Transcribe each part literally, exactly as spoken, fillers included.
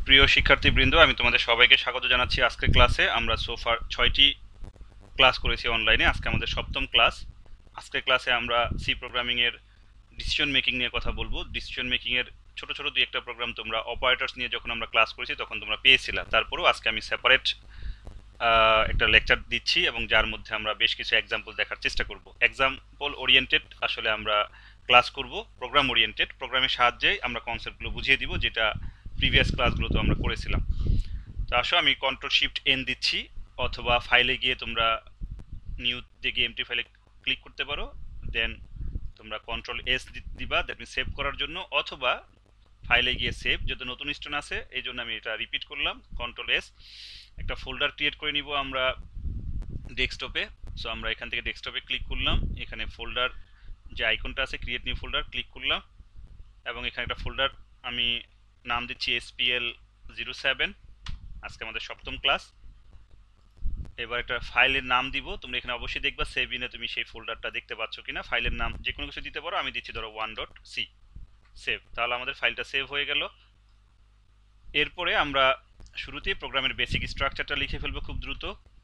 প্রিয় শিক্ষার্থীবৃন্দ, আমি তোমাদের সবাইকে স্বাগত জানাচ্ছি আজকের ক্লাসে। আমরা সোফার ছয়টি ক্লাস করেছি অনলাইনে, আজকে আমাদের সপ্তম ক্লাস। আজকের ক্লাসে আমরা সি প্রোগ্রামিংয়ের ডিসিশন মেকিং নিয়ে কথা বলবো। ডিসিশন মেকিংয়ের ছোট ছোট দুই একটা প্রোগ্রাম তোমরা অপারেটরস নিয়ে যখন আমরা ক্লাস করেছি তখন তোমরা পেয়েছিলা, তারপরেও আজকে আমি সেপারেট একটা লেকচার দিচ্ছি এবং যার মধ্যে আমরা বেশ কিছু এক্সাম্পল দেখার চেষ্টা করব। এক্সাম্পল ওরিয়েন্টেড আসলে আমরা ক্লাস করব, প্রোগ্রাম ওরিয়েন্টেড। প্রোগ্রামের সাহায্যে আমরা কনসেপ্টগুলো বুঝিয়ে দিব, যেটা প্রিভিয়াস ক্লাসগুলোতে আমরা করেছিলাম। তো আসো, আমি কন্ট্রোল শিফট এন দিচ্ছি, অথবা ফাইলে গিয়ে তোমরা নিউ থেকে এমটি ফাইলে ক্লিক করতে পারো, দেন তোমরা কন্ট্রোল এস দিবা, দ্যাট মিন সেভ করার জন্য, অথবা ফাইলে গিয়ে সেভ, যদি নতুন স্টোন আছে এই জন্য আমি এটা রিপিট করলাম, কন্ট্রোল এস। একটা ফোল্ডার ক্রিয়েট করে নিব আমরা ডেস্কটপে। সো আমরা এখান থেকে ডেস্কটপে ক্লিক করলাম, এখানে ফোল্ডার যে আইকনটা আছে ক্রিয়েট নিউ ফোল্ডার ক্লিক করলাম, এবং এখানে একটা ফোল্ডার আমি নাম দিচ্ছি এসপিএল জিরো সেভেন। আজকে আমাদের সপ্তম ক্লাস। এবার একটা ফাইলের নাম দিব, তোমরা এখানে অবশ্যই দেখবা সেভ ইনে তুমি সেই ফোল্ডারটা দেখতে পাচ্ছ কিনা। ফাইলের নাম যে কোনো কিছু দিতে পারো, আমি দিচ্ছি ধরো ওয়ান ডট সি, সেভ। তাহলে আমাদের ফাইলটা সেভ হয়ে গেল। এরপরে আমরা শুরুতেই প্রোগ্রামের বেসিক স্ট্রাকচারটা লিখে ফেলবো খুব দ্রুত।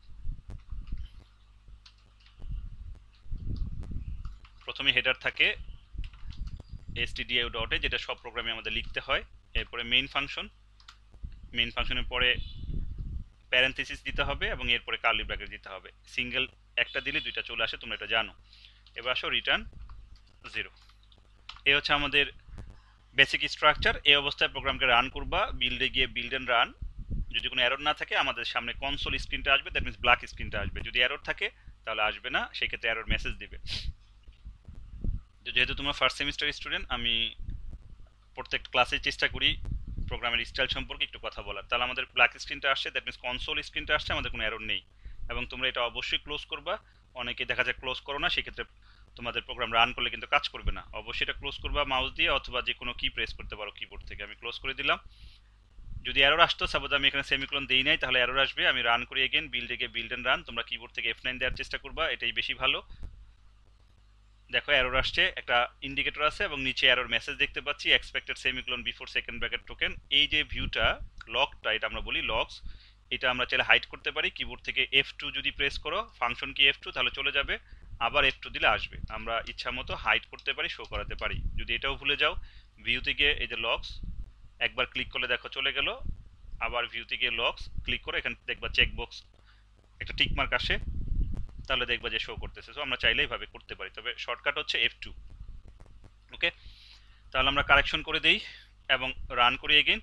প্রথমে হেডার থাকে stdio ডট এ, যেটা সব প্রোগ্রামে আমাদের লিখতে হয়। এরপরে মেইন ফাংশন, মেইন ফাংশনের পরে প্যারেনথেসিস দিতে হবে এবং এরপরে কার্লি ব্র্যাকেট দিতে হবে। সিঙ্গেল একটা দিলে দুইটা চলে আসে, তোমরা এটা জানো। এবার আসো রিটার্ন জিরো। এই হচ্ছে আমাদের বেসিক স্ট্রাকচার। এই অবস্থায় প্রোগ্রামকে রান করবা, বিল্ডে গিয়ে বিল্ড এন্ড রান। যদি কোনো এরর না থাকে আমাদের সামনে কনসোল স্ক্রিনটা আসবে, দ্যাট মিনস ব্ল্যাক স্ক্রিনটা আসবে। যদি এরর থাকে তাহলে আসবে না, সেই ক্ষেত্রে এরর মেসেজ দিবে। যেহেতু তোমরা ফার্স্ট সেমিস্টার স্টুডেন্ট, আমি প্রত্যেক ক্লাসে চেষ্টা করি প্রোগ্রামের স্টাইল সম্পর্কে একটু কথা বলার। তাহলে আমাদের ব্ল্যাক স্ক্রিনটা আসছে, দ্যাট মিনস কনসোল স্ক্রিনটা আসছে, আমাদের কোনো এরর নেই। এবং তোমরা এটা অবশ্যই ক্লোজ করবা। অনেকে দেখা যায় ক্লোজ করো না, সেক্ষেত্রে তোমাদের প্রোগ্রাম রান করলে কিন্তু কাজ করবে না। অবশ্যই এটা ক্লোজ করবা মাউস দিয়ে, অথবা যে কোনো কি প্রেস করতে পারো কিবোর্ড থেকে। আমি ক্লোজ করে দিলাম। যদি এরর আসতো, সাপোজ আমি এখানে সেমিকোলন দেই নাই, তাহলে এরর আসবে। আমি রান করি এগেন, বিল্ডে গিয়ে বিল্ড এন্ড রান। তোমরা কিবোর্ড থেকে এফ নাইন দেওয়ার চেষ্টা করবা, এটাই বেশি ভালো। দেখো এরর আসছে, একটা ইন্ডিকেটর আছে এবং নিচে এরর মেসেজ দেখতে পাচ্ছি, expected semicolon before second bracket token. এই যে ভিউটা লকটা, এটা আমরা বলি লকস। এটা আমরা চাইলে হাইড করতে পারি কিবোর্ড থেকে এফ টু যদি প্রেস করো, ফাংশন কি এফ টু, তাহলে চলে যাবে। আবার এফ টু দিলে আসবে। আমরা ইচ্ছা মতো হাইড করতে পারি, শো করাতে পারি। যদি এটাও ভুলে যাও, ভিউ থেকে এই যে লকস একবার ক্লিক করলে দেখো চলে গেল। আবার ভিউ থেকে লকস ক্লিক করে এখানে দেখবা চেকবক্স একটা টিক মার্ক আসে, তাহলে দেখবা যে শো করতেছে। সো আমরা চাইলে এইভাবে করতে পারি, তবে শর্টকাট হচ্ছে এফ টু। ওকে, তাহলে আমরা কারেকশন করে দেই এবং রান করি এগেইন।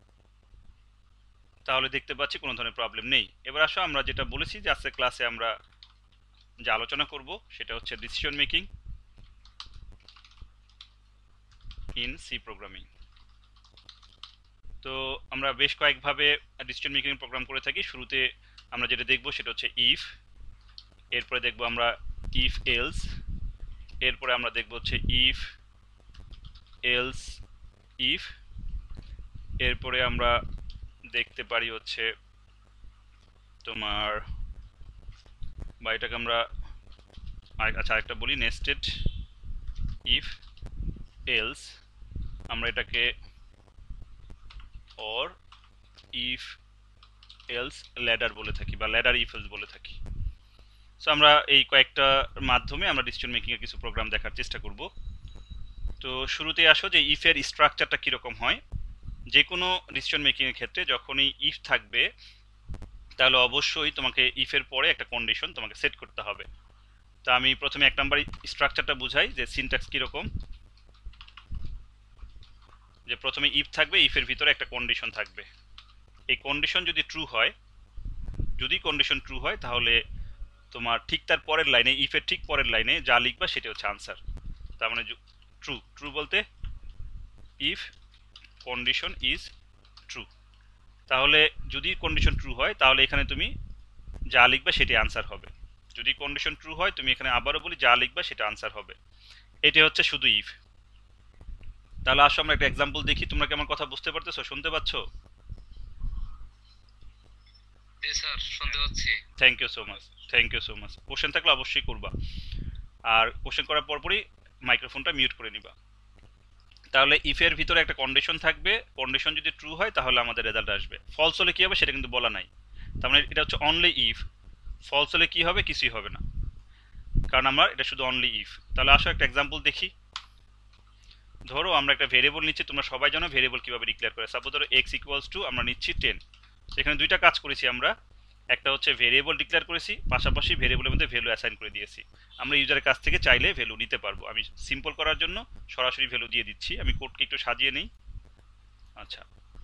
তাহলে দেখতে পাচ্ছি কোনো ধরনের প্রবলেম নেই। এবার আসো, আমরা যেটা বলেছি যে আজকের ক্লাসে আমরা যে আলোচনা করব সেটা হচ্ছে decision making in C programming. তো আমরা বেশ কয়েকভাবে ডিসিশন মেকিং প্রোগ্রাম করে থাকি। শুরুতে আমরা যেটা দেখব সেটা হচ্ছে ইফ, এরপরে দেখব আমরা ইফ এলস, এরপরে আমরা দেখব হচ্ছে ইফ এলস ইফ, এরপরে আমরা দেখতে পারি হচ্ছে তোমার, বা এটাকে আমরা আচ্ছা আরেকটা বলি নেস্টেড ইফ এলস। আমরা এটাকে অর ইফ এলস ল্যাডার বলে থাকি, বা ল্যাডার ইফ এলস বলে থাকি। সো আমরা এই কয়েকটা মাধ্যমে আমরা ডিসিশন মেকিং এর কিছু প্রোগ্রাম দেখার চেষ্টা করব। তো শুরুতে আসো যে ইফের স্ট্রাকচারটা কীরকম হয়। যে কোনো ডিসিশন মেকিং এর ক্ষেত্রে যখনই ইফ থাকবে, তাহলে অবশ্যই তোমাকে ইফের পরে একটা কন্ডিশন তোমাকে সেট করতে হবে। তা আমি প্রথমে এক নাম্বার স্ট্রাকচারটা বুঝাই যে সিনট্যাক্স কীরকম। যে প্রথমে ইফ থাকবে, ইফের ভিতরে একটা কন্ডিশন থাকবে। এই কন্ডিশন যদি ট্রু হয়, যদি কন্ডিশন ট্রু হয় তাহলে তোমার ঠিক তার পরের লাইনে, ইফের ঠিক পরের লাইনে যা লিখবা সেটা হচ্ছে আনসার। তার মানে ট্রু, ট্রু বলতে ইফ কন্ডিশন ইজ ট্রু। তাহলে যদি কন্ডিশন ট্রু হয় তাহলে এখানে তুমি যা লিখবা সেটাই আনসার হবে। যদি কন্ডিশন ট্রু হয়, তুমি এখানে আবারও বলি যা লিখবা সেটা আনসার হবে। এটা হচ্ছে শুধু ইফ। তাহলে আসো আমরা একটা এক্সাম্পল দেখি। তোমরা কি আমার কথা বুঝতে পারতেছো, শুনতে পাচ্ছ? জি স্যার, শুনতে পাচ্ছি। Thank you so much, thank you so much. Question থাকলে অবশ্যই করবা, আর কোশ্চেন করার পরপরই মাইক্রোফোনটা মিউট করে নিবা। তাহলে ইফের ভিতরে একটা কন্ডিশন থাকবে, কন্ডিশন যদি ট্রু হয় তাহলে আমাদের রেজাল্ট আসবে। ফলস হলে কি হবে সেটা কিন্তু বলা নাই, তার মানে এটা হচ্ছে অনলি ইফ। ফলস হলে কি হবে, কিছুই হবে না, কারণ আমার এটা শুধু অনলি ইফ। তাহলে আসো একটা এক্সাম্পল দেখি। ধরো আমরা একটা ভেরিয়েবল নিচ্ছি, তোমরা সবাই জানো ভেরিয়েবল কিভাবে ডিক্লেয়ার করে। সাপোজ ধরো এক্স ইকুয়ালস টু আমরা নিচ্ছি টেন। এখানে দুইটা কাজ করেছি আমরা, একটা হচ্ছে ভেরিয়েবল ডিক্লেয়ার করেছি, পাশাপাশি ভেরিয়েবলের মধ্যে ভ্যালু অ্যাসাইন করে দিয়েছি। আমরা ইউজারের কাছ থেকে চাইলে ভ্যালু নিতে পারবো। আমি সিম্পল করার জন্য সরাসরি ভ্যালু দিয়ে দিচ্ছি। আমি কোডকে একটু সাজিয়ে নিই। আচ্ছা,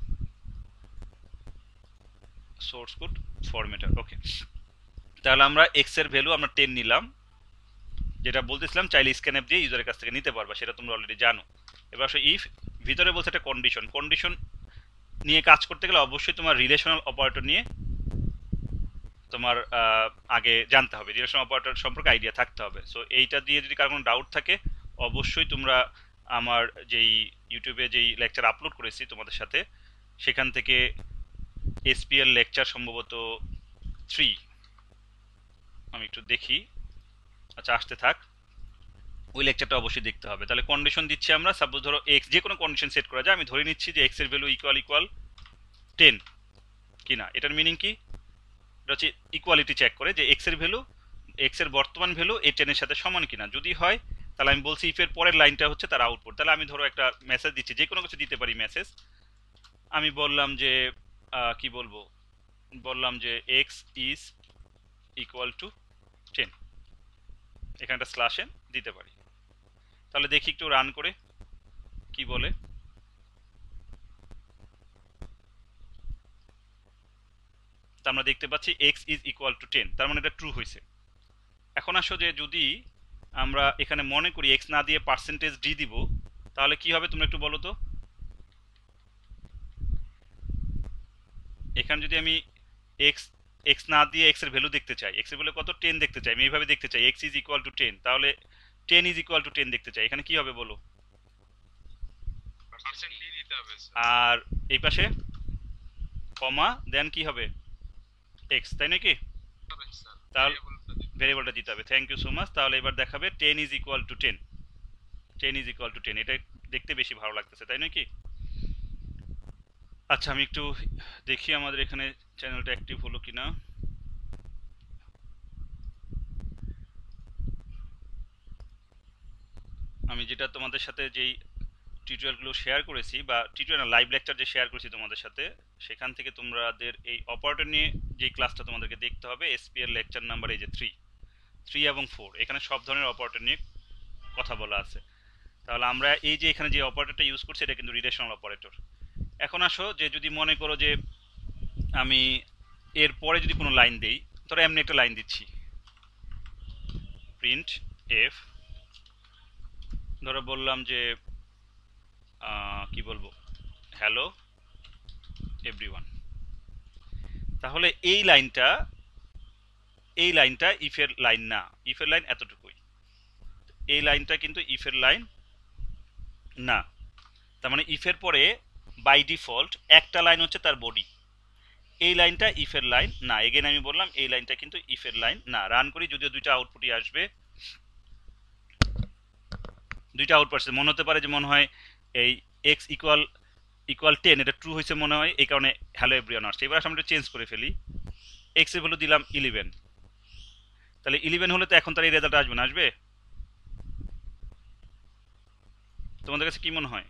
সোর্স কোড ফরম্যাটার, ওকে। তাহলে আমরা এক্স এর ভ্যালু আমরা টেন নিলাম, যেটা বলতেছিলাম চাইলে স্ক্যানঅ্যাপ দিয়ে ইউজারের কাছ থেকে নিতে পারবা, সেটা তোমরা অলরেডি জানো। এবার আসো ইফ, ভিতরে বলছে একটা কন্ডিশন। কন্ডিশন নিয়ে কাজ করতে গেলে অবশ্যই তোমার রিলেশনাল অপারেটর নিয়ে তোমার আগে জানতে হবে, রিলেশনাল অপারেটর সম্পর্কে আইডিয়া থাকতে হবে। সো এইটা দিয়ে যদি কারো কোনো ডাউট থাকে অবশ্যই তোমরা আমার যেই ইউটিউবে যেই লেকচার আপলোড করেছি তোমাদের সাথে, সেখান থেকে এসপিএল লেকচার সম্ভবত থ্রি, আমি একটু দেখি, আচ্ছা আসতে থাক, ওই লেকচারটা অবশ্যই দেখতে হবে। তাহলে কন্ডিশন দিচ্ছি আমরা, সাপোজ ধরো এক্স, যে কোনো কন্ডিশন সেট করা যায়। আমি ধরে নিচ্ছি যে এক্স এর ভ্যালু ইকুয়াল ইকুয়াল টেন কিনা। এটার মিনিং কি, এটা হচ্ছে ইকুয়ালিটি চেক করে যে এক্স এর ভ্যালু, এক্স এর বর্তমান ভ্যালু এই টেনের সাথে সমান কিনা। যদি হয় তাহলে আমি বলছি ইফের পরের লাইনটা হচ্ছে তার আউটপুট। তাহলে আমি ধরো একটা মেসেজ দিচ্ছি, যে কোনো কিছু দিতে পারি মেসেজ। আমি বললাম যে কি বলবো, বললাম যে X is equal to ten, এখানটা স্ল্যাশ এন দিতে পারি। তাহলে দেখি একটু রান করে কি বলে। তা আমরা দেখতে পাচ্ছি X is equal to ten, তার মানে এটা ট্রু হয়েছে। এখন আসো যে যদি আমরা এখানে মনে করি এক্স না দিয়ে পার্সেন্টেজ ডি দিব, তাহলে কি হবে তোমরা একটু বলো তো। এখানে যদি আমি এক্স এক্স না দিয়ে এক্স এর ভ্যালু দেখতে চাই, এক্স এর ভ্যালু কত, টেন দেখতে চাই, আমি এইভাবে দেখতে চাই X is equal to ten, তাহলে ten is equal to ten দেখতে চাই, এখানে কি হবে বলো। আর এই পাশে কমা দেন কি হবে, এক্স, তাই নাকি? তাহলে ভেরিয়েবলটা দিতে হবে। Thank you so much. তাহলে এবার দেখাবে ten is equal to ten, ten is equal to ten, এটা দেখতে বেশি ভালো লাগতেছে, তাই নাকি? আচ্ছা আমি একটু দেখি আমাদের এখানে চ্যানেলটা অ্যাক্টিভ হলো কিনা। আমি যেটা তোমাদের সাথে যেই টিউটোরিয়ালগুলো শেয়ার করেছি, বা টিউটোরিয়াল লাইভ লেকচার যে শেয়ার করেছি তোমাদের সাথে, সেখান থেকে তোমাদের এই অপারেটর নিয়ে যেই ক্লাসটা তোমাদেরকে দেখতে হবে, এসপিএল লেকচার নাম্বার এই যে থ্রি থ্রি এবং ফোর, এখানে সব ধরনের অপারেটর নিয়ে কথা বলা আছে। তাহলে আমরা এই যে এখানে যে অপারেটরটা ইউজ করছি এটা কিন্তু রিলেশনাল অপারেটর। এখন আসো যে যদি মনে করো যে আমি এর পরে যদি কোনো লাইন দেই, ধরো এমনি একটা লাইন দিচ্ছি, প্রিন্ট এফ, ধরো বললাম যে কি বলবো, হ্যালো এভরিওয়ান। তাহলে এই লাইনটা এই লাইনটা ইফের লাইন না, ইফের লাইন এতটুকুই, এই লাইনটা কিন্তু ইফের লাইন না। তার মানে ইফের পরে বাই ডিফল্ট একটা লাইন হচ্ছে তার বডি, এই লাইনটা ইফের লাইন না। এগেন আমি বললাম এই লাইনটা কিন্তু ইফের লাইন না। রান করি, যদিও দুইটা আউটপুটই আসবে, দুইটা আউটপুট আসছে। মনে হতে পারে যে মনে হয় এই এক্স ইকুয়াল ইকুয়াল টেন এটা ট্রু হয়েছে মনে হয়, এই কারণে হ্যালো এভরিওয়ান আসছে। এবার আমরা চেঞ্জ করে ফেলি, এক্স এর ভ্যালু দিলাম ইলেভেন, তাহলে ইলেভেন হলে তো এখন তার এই রেজাল্ট আসবে না, আসবে? তোমাদের কাছে কি মনে হয়?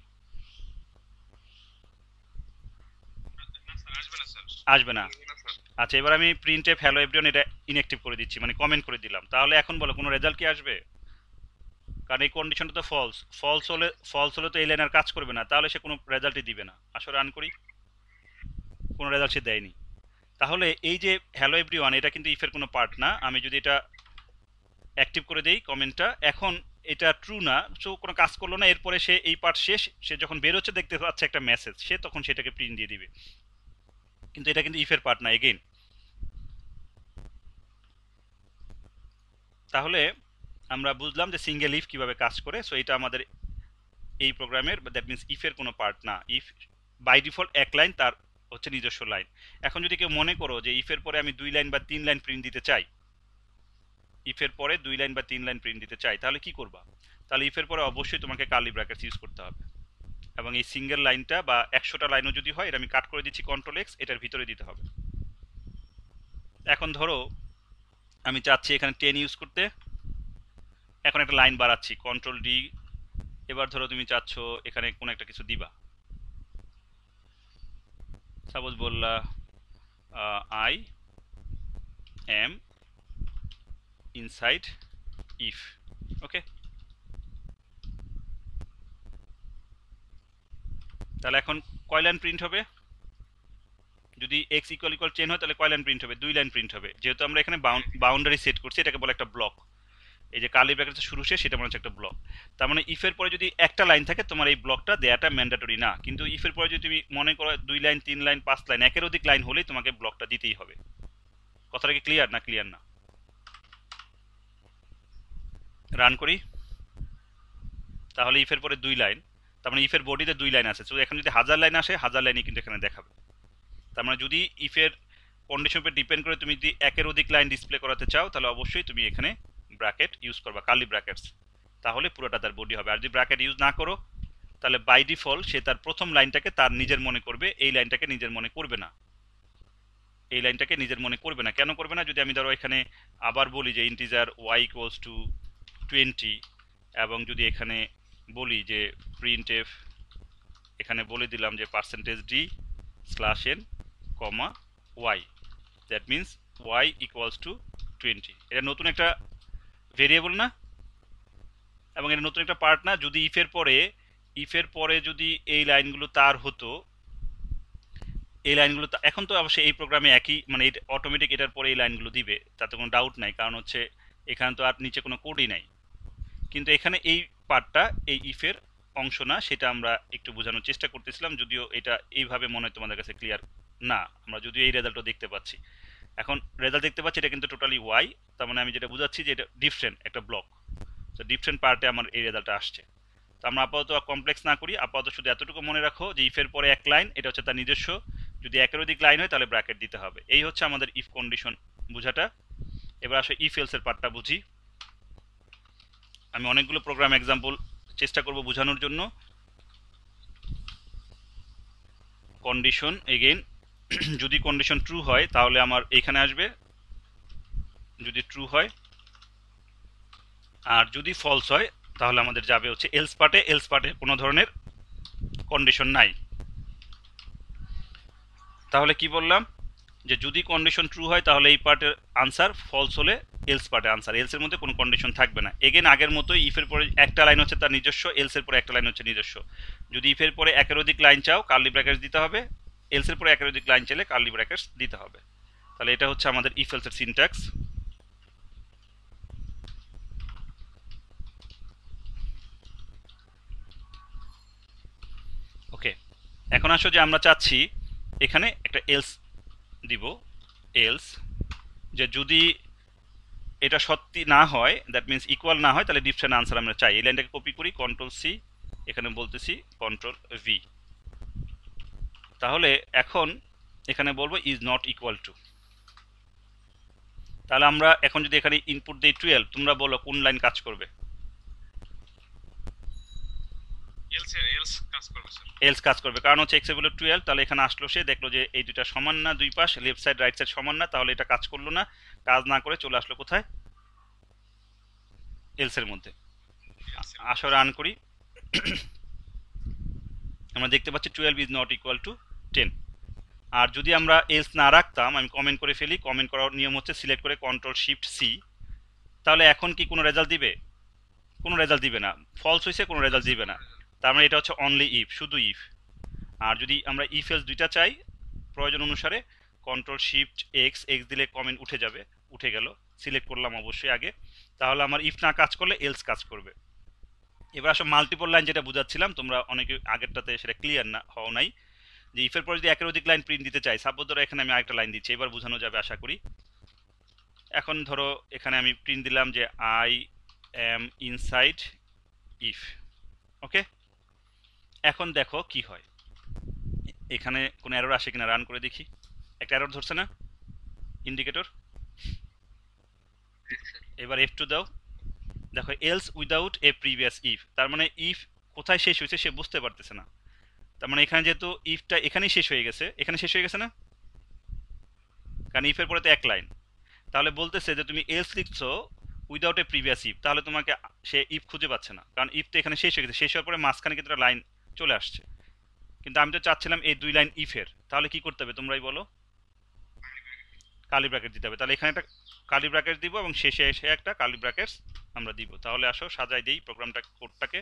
আসবে না। আচ্ছা এবার আমি প্রিন্ট এফ হ্যালো এভরিওয়ান এটা ইনঅ্যাক্টিভ করে দিচ্ছি, মানে কমেন্ট করে দিলাম। তাহলে এখন বলো কোনো রেজাল্ট কি আসবে? কারণ এই কন্ডিশনটা তো ফলস, ফলস হলে ফলস হলে তো এই লাইন আর কাজ করবে না, তাহলে সে কোনো রেজাল্টই দিবে না। আসলে রান করি, কোনো রেজাল্ট সে দেয়নি। তাহলে এই যে হ্যালো এভরিওয়ান এটা কিন্তু ইফের কোনো পার্ট না। আমি যদি এটা অ্যাক্টিভ করে দেই কমেন্টটা, এখন এটা ট্রু না, সো কোনো কাজ করলো না। এরপরে সে এই পার্ট শেষ, সে যখন বেরোচ্ছে দেখতে পাচ্ছে একটা মেসেজ, সে তখন সেটাকে প্রিন্ট দিয়ে দিবে, কিন্তু এটা কিন্তু ইফের পার্ট না এগেইন। তাহলে আমরা বুঝলাম যে সিঙ্গেল ইফ কিভাবে কাজ করে। সো এটা আমাদের এই প্রোগ্রামের, দ্যাট মিনস ইফের কোনো পার্ট না। ইফ বাই ডিফল্ট এক লাইন তার হচ্ছে নিজস্ব লাইন। এখন যদি কেউ মনে করো যে ইফের পরে আমি দুই লাইন বা তিন লাইন প্রিন্ট দিতে চাই, ইফের পরে দুই লাইন বা তিন লাইন প্রিন্ট দিতে চাই, তাহলে কি করবা? তাহলে ইফের পরে অবশ্যই তোমাকে কার্লি ব্র্যাকেটস ইউজ করতে হবে। এবং এই সিঙ্গেল লাইনটা বা একশোটা লাইনও যদি হয় এটা আমি কাট করে দিচ্ছি কন্ট্রোল এক্স, এটার ভিতরে দিতে হবে। এখন ধরো আমি চাচ্ছি এখানে টেন ইউজ করতে, এখন একটা লাইন বাড়াচ্ছি কন্ট্রোল ডি। এবার ধরো তুমি চাচ্ছ এখানে কোনো একটা কিছু দিবা, সাপোজ বললা I am inside if. Okay, তাহলে এখন কয় লাইন প্রিন্ট হবে? যদি এক্স ইকুয়াল ইকুয়াল চেন হয় তাহলে কয় লাইন প্রিন্ট হবে? দুই লাইন প্রিন্ট হবে, যেহেতু আমরা এখানে বাউন্ডারি সেট করছি, এটাকে বলে একটা ব্লক। এই যে কার্লি ব্র্যাকেটের শুরু শেষ সেটা মনে হচ্ছে একটা ব্লক। তার মানে ইফের পরে যদি একটা লাইন থাকে তোমার এই ব্লকটা দেয়াটা ম্যান্ডেটরি না, কিন্তু ইফের পরে যদি তুমি মনে করো দুই লাইন, তিন লাইন, পাঁচ লাইন, একের অধিক লাইন হলেই তোমাকে ব্লকটা দিতেই হবে। কথাটা কি ক্লিয়ার না ক্লিয়ার না? রান করি, তাহলে ইফের পরে দুই লাইন, তার মানে ইফের বডিতে দুই লাইন আছে। তো এখন যদি হাজার লাইন আসে হাজার লাইনই কিন্তু এখানে দেখাবে। তার মানে যদি ইফের কন্ডিশন উপর ডিপেন্ড করে তুমি যদি একের অধিক লাইন ডিসপ্লে করাতে চাও তাহলে অবশ্যই তুমি এখানে ব্র্যাকেট ইউজ করবা, কার্লি ব্র্যাকেটস, তাহলে পুরোটা তার বডি হবে। আর যদি ব্র্যাকেট ইউজ না করো তাহলে বাই ডিফল্ট সে তার প্রথম লাইনটাকে তার নিজের মনে করবে, এই লাইনটাকে নিজের মনে করবে না, এই লাইনটাকে নিজের মনে করবে না। কেন করবে না? যদি আমি ধরো এখানে আবার বলি যে integer Y equals to twenty, এবং যদি এখানে বলি যে প্রিন্ট এফ, এখানে বলে দিলাম যে percentage D slash N comma Y, that means Y equals to twenty. এটা নতুন একটা ভেরিয়েবল না, এবং এটা নতুন একটা পার্ট না। যদি ইফের পরে ইফের পরে যদি এই লাইনগুলো তার হতো, এই লাইনগুলো এখন তো অবশ্যই এই প্রোগ্রামে একই, মানে অটোমেটিক এটার পরে এই লাইনগুলো দিবে, তাতে কোনো ডাউট নাই, কারণ হচ্ছে এখানে তো আর নিচে কোনো কোডই নাই। কিন্তু এখানে এই পার্টটা এই ইফের অংশ না, সেটা আমরা একটু বোঝানোর চেষ্টা করতেছিলাম, যদিও এটা এইভাবে মনে হয় তোমাদের কাছে ক্লিয়ার না। আমরা যদিও এই রেজাল্টও দেখতে পাচ্ছি, এখন রেজাল্ট দেখতে পাচ্ছি এটা কিন্তু টোটালি ওয়াই, তার মানে আমি যেটা বুঝাচ্ছি যে এটা ডিফারেন্ট একটা ব্লক। তো ডিফারেন্ট পার্টে আমার এই রেজাল্টটা আসছে। তো আমরা আপাতত কমপ্লেক্স না করি, আপাতত শুধু এতটুকু মনে রাখো যে ইফের পরে এক লাইন, এটা হচ্ছে তার নিজস্ব, যদি একের অধিক লাইন হয় তাহলে ব্র্যাকেট দিতে হবে। এই হচ্ছে আমাদের ইফ কন্ডিশন বোঝাটা। এবার আসলে ইফ এলস এর পার্টটা বুঝি। আমি অনেকগুলো প্রোগ্রাম এক্সাম্পল চেষ্টা করব বোঝানোর জন্য। কন্ডিশন এগেইন, যদি কন্ডিশন ট্রু হয় তাহলে আমার এখানে আসবে, যদি ট্রু হয়, আর যদি ফলস হয় তাহলে আমাদের যাবে হচ্ছে এলস পার্টে। এলস পার্টে কোনো ধরনের কন্ডিশন নাই। তাহলে কি বললাম যে যদি কন্ডিশন ট্রু হয় তাহলে এই পার্টের আনসার, ফলস হলে এলস পার্টে আনসার। এলসের মধ্যে কোনো কন্ডিশন থাকবে না। এগেন আগের মতোই ইফের পরে একটা লাইন হচ্ছে তার নিজস্ব, এলসের পরে একটা লাইন হচ্ছে নিজস্ব। যদি ইফের পরে একের অধিক লাইন চাও কার্লি ব্র্যাকেটস দিতে হবে, এলসের পরে একের অধিক লাইন চাইলে কার্লি ব্র্যাকেটস দিতে হবে। তাহলে এটা হচ্ছে আমাদের ইফ এলসের সিনট্যাক্স। ওকে, এখন আসো যে আমরা চাচ্ছি এখানে একটা এলস দিব, এলস যে যদি এটা সত্যি না হয়, দ্যাট মিনস ইকুয়াল না হয়, তাহলে ডিফারেন্ট আনসার আমরা চাই। এই লাইনটাকে কপি করি, কন্ট্রোল সি, এখানে বলতেছি কন্ট্রোল ভি। তাহলে এখন এখানে বলবো ইজ নট ইকুয়াল টু। তাহলে আমরা এখন যদি এখানে ইনপুট দিই টুয়েলভ, তোমরা বলো কোন লাইন কাজ করবে? এলস কাজ করবে, কারণ হচ্ছে এক্স বলে টুয়েলভ। তাহলে এখানে আসলো, সে দেখলো যে এই দুইটা সমান না, দুই পাশ লেফট সাইড রাইট সাইড সমান না, তাহলে এটা কাজ করলো না। কাজ না করে চলে আসলো কোথায়? এলস এর মধ্যে। আসো রান করি, আমরা দেখতে পাচ্ছি twelve is not equal to ten. আর যদি আমরা এলস না রাখতাম, আমি কমেন্ট করে ফেলি, কমেন্ট করার নিয়ম হচ্ছে সিলেক্ট করে কন্ট্রোল শিফট সি, তাহলে এখন কি কোনো রেজাল্ট দিবে? কোনো রেজাল্ট দিবে না। ফলস হয়েছে, কোনো রেজাল্ট দিবে না। তার মানে এটা হচ্ছে অনলি ইফ, শুধু ইফ। আর যদি আমরা ইফ এলস দুইটা চাই প্রয়োজন অনুসারে কন্ট্রোল শিফট এক্স, এক্স দিলে কমেন্ট উঠে যাবে, উঠে গেল, সিলেক্ট করলাম অবশ্যই আগে। তাহলে আমার ইফ না কাজ করলে এলস কাজ করবে। এবার আসলে মাল্টিপল লাইন যেটা বুঝাচ্ছিলাম, তোমরা অনেকে আগেরটাতে সেটা ক্লিয়ার না হও নাই, যে ইফের পরে যদি একের অধিক লাইন প্রিন্ট দিতে চাই, সাপোজ ধরো এখানে আমি আরেকটা লাইন দিচ্ছি, এবার বোঝানো যাবে আশা করি। এখন ধরো এখানে আমি প্রিন্ট দিলাম যে I am inside if. Okay, এখন দেখো কি হয়, এখানে কোনো এরর আসে কিনা রান করে দেখি। একটা এরর ধরছে না ইন্ডিকেটর? এবার এফ টু দাও, দেখো else without a previous if, তার মানে ইফ কোথায় শেষ হয়েছে সে বুঝতে পারতেছে না। তার মানে এখানে যেহেতু ইফটা এখানেই শেষ হয়ে গেছে, এখানে শেষ হয়ে গেছে না, কারণ ইফের পরে তো এক লাইন। তাহলে বলতেছে যে তুমি এলস লিখছো উইদাউট এ প্রিভিয়াস ইফ, তাহলে তোমাকে সে ইফ খুঁজে পাচ্ছে না, কারণ ইফ তো এখানে শেষ হয়ে গেছে, শেষ হওয়ার পরে মাঝখানে কিন্তু লাইন চলে আসছে। কিন্তু আমি তো চাচ্ছিলাম এই দুই লাইন ইফের, তাহলে কি করতে হবে তোমরাই বলো? কালি ব্র্যাকেট দিতে হবে। তাহলে এখানে একটা কালি ব্র্যাকেট দিব এবং শেষে এসে একটা কালি ব্র্যাকেট আমরা দিব। তাহলে আসো সাজাই দেই প্রোগ্রামটা, কোডটাকে।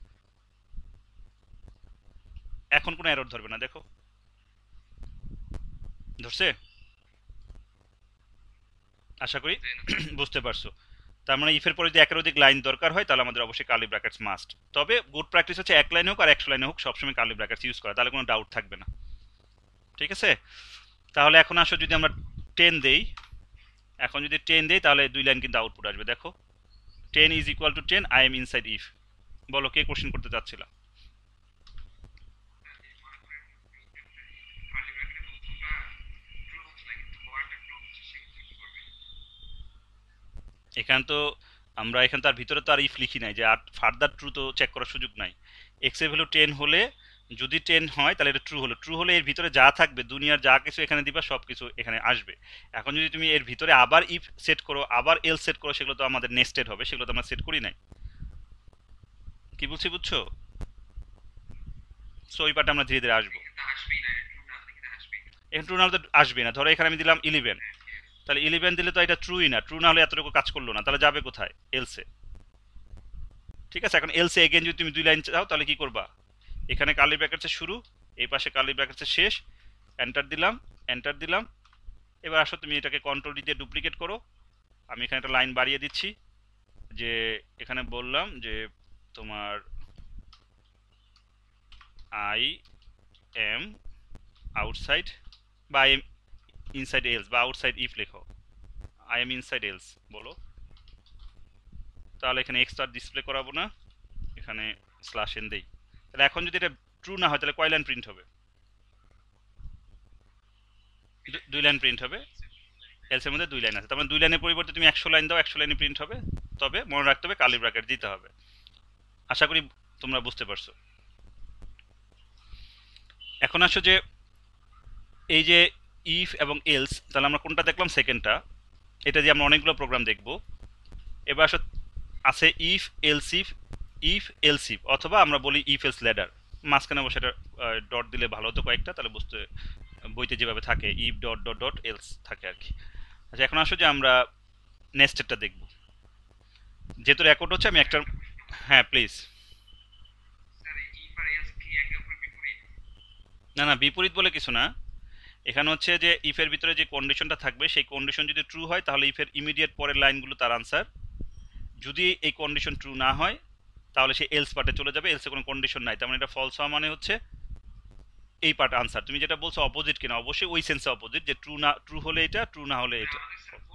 এখন কোনো এরর ধরবে না, দেখো ধরছে, আশা করি বুঝতে পারছো। তার মানে ইফের পরে যদি একের অধিক লাইন দরকার হয় তাহলে আমাদের অবশ্যই কালি ব্র্যাকেটস মাস্ট। তবে গুড প্র্যাকটিস হচ্ছে এক লাইনে হোক আর একশো লাইনে হোক সবসময় কালি ব্র্যাকেটস ইউজ করা, তাহলে কোনো ডাউট থাকবে না। ঠিক আছে, তাহলে এখন আসো যদি আমরা টেন দেই, এখন যদি টেন দেই তাহলে দুই লাইন কিন্তু আউটপুট আসবে। দেখো ten is equal to ten, I am inside if. বলো কে কোশ্চেন করতে চাচ্ছিলাম? এখানে তো আমরা এখানে তার ভিতরে তো আর ইফ লিখি নাই যে আর ফার্দার ট্রু তো চেক করার সুযোগ নাই। এক্স এর ভ্যালু টেন হলে, যদি টেন হয় তাহলে এটা ট্রু হলো, ট্রু হলে এর ভিতরে যা থাকবে দুনিয়ার যা কিছু এখানে দিবা সব কিছু এখানে আসবে। এখন যদি তুমি এর ভিতরে আবার ইফ সেট করো আবার এল সেট করো, সেগুলো তো আমাদের নেস্টেড হবে, সেগুলো তো আমরা সেট করি নাই। কি বলছি বুঝছো? সো ওই পার্টে আমরা ধীরে ধীরে আসবো। এখন ট্রু না হলে তো আসবে না। ধরো এখানে আমি দিলাম ইলেভেন, তাহলে ইলেভেন দিলে তো এটা ট্রুই না, ট্রু না হলে এতটুকু কাজ করলো না, তাহলে যাবে কোথায়? এলসে। ঠিক আছে, এখন এলসে এগেন যদি তুমি দুই লাইন চাও তাহলে কি করবা? এখানে কার্লি ব্র্যাকেটসের শুরু, এই পাশে কার্লি ব্র্যাকেটসের শেষ, এন্টার দিলাম, এন্টার দিলাম। এবার আসো তুমি এটাকে কন্ট্রোল ডি দিয়ে ডুপ্লিকেট করো। আমি এখানে একটা লাইন বাড়িয়ে দিচ্ছি, যে এখানে বললাম যে তোমার আই এম আউটসাইড বা আই এম ইনসাইড এলস বা আউটসাইড ইফ লেখো, আই এম ইনসাইড এলস বলো। তাহলে এখানে এক্সট্রা ডিসপ্লে করাবো না, এখানে স্ল্যাশ এন দেই। তাহলে এখন যদি এটা ট্রু না হয় তাহলে কয় লাইন প্রিন্ট হবে? দুই লাইন প্রিন্ট হবে। এলস এর মধ্যে দুই লাইন আছে, তার মানে দুই লাইনের পরিবর্তে তুমি একশো লাইন দাও, একশো লাইনে প্রিন্ট হবে। তবে মনে রাখতে হবে কার্লি ব্র্যাকেট দিতে হবে। আশা করি তোমরা বুঝতে পারছো। এখন আসো যে এই যে ইফ এবং এলস, তাহলে আমরা কোনটা দেখলাম? সেকেন্ডটা। এটা দিয়ে আমরা অনেকগুলো প্রোগ্রাম দেখব। এবার আসো আছে if else if, if else if, অথবা আমরা বলি ইফ এলস ল্যাডার। মাঝখানে বসে এটা ডট দিলে ভালো হতো কয়েকটা, তাহলে বুঝতে, বইতে যেভাবে থাকে if dot dot dot else থাকে আর কি। আচ্ছা এখন আসো যে আমরা নেস্টেডটা দেখব। যেহেতু রেকর্ড হচ্ছে আমি একটা, হ্যাঁ প্লিজ। না না, বিপরীত বলে কিছু না। এখানে হচ্ছে যে ইফের ভিতরে যে কন্ডিশনটা থাকবে সেই কন্ডিশন যদি ট্রু হয় তাহলে ইফের ইমিডিয়েট পরের লাইনগুলো তার আনসার। যদি এই কন্ডিশন ট্রু না হয় তাহলে সে এলস পার্টে চলে যাবে, এলসে কোনো কন্ডিশন নাই, তার মানে এটা ফলস হওয়া মানে হচ্ছে এই পার্ট আনসার। তুমি যেটা বলছো অপোজিট কিনা, অবশ্যই ওই সেন্সে অপোজিট, যে ট্রু না, ট্রু হলে এটা, ট্রু না হলে এটা।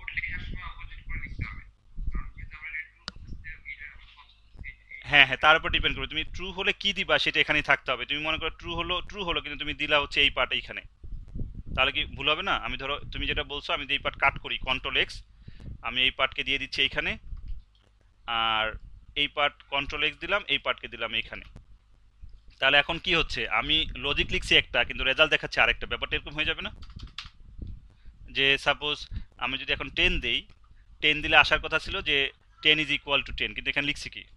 হ্যাঁ হ্যাঁ, তার উপর ডিপেন্ড করবে তুমি ট্রু হলে কি দিবা, সেটা এখানেই থাকতে হবে। তুমি মনে করো ট্রু হলো, ট্রু হলো কিন্তু তুমি দিলা হচ্ছে এই পার্ট এইখানে, তাহলে কি ভুল হবে না? আমি ধরো তুমি যেটা বলছো আমি এই পার্ট কাট করি, কন্ট্রোল এক্স, আমি এই পার্টকে দিয়ে দিচ্ছি এইখানে, আর এই পার্ট কন্ট্রোল এক্স দিলাম, এই পার্টকে দিলাম এইখানে। তাহলে এখন কি হচ্ছে, আমি লজিক লিখছি একটা কিন্তু রেজাল্ট দেখাচ্ছে আরেকটা। ব্যাপারটা এরকম হয়ে যাবে না? যে সাপোজ আমি যদি এখন টেন দেই, টেন দিলে আসার কথা ছিল যে ten is equal to ten, কিন্তু এখানে লিখছি কি?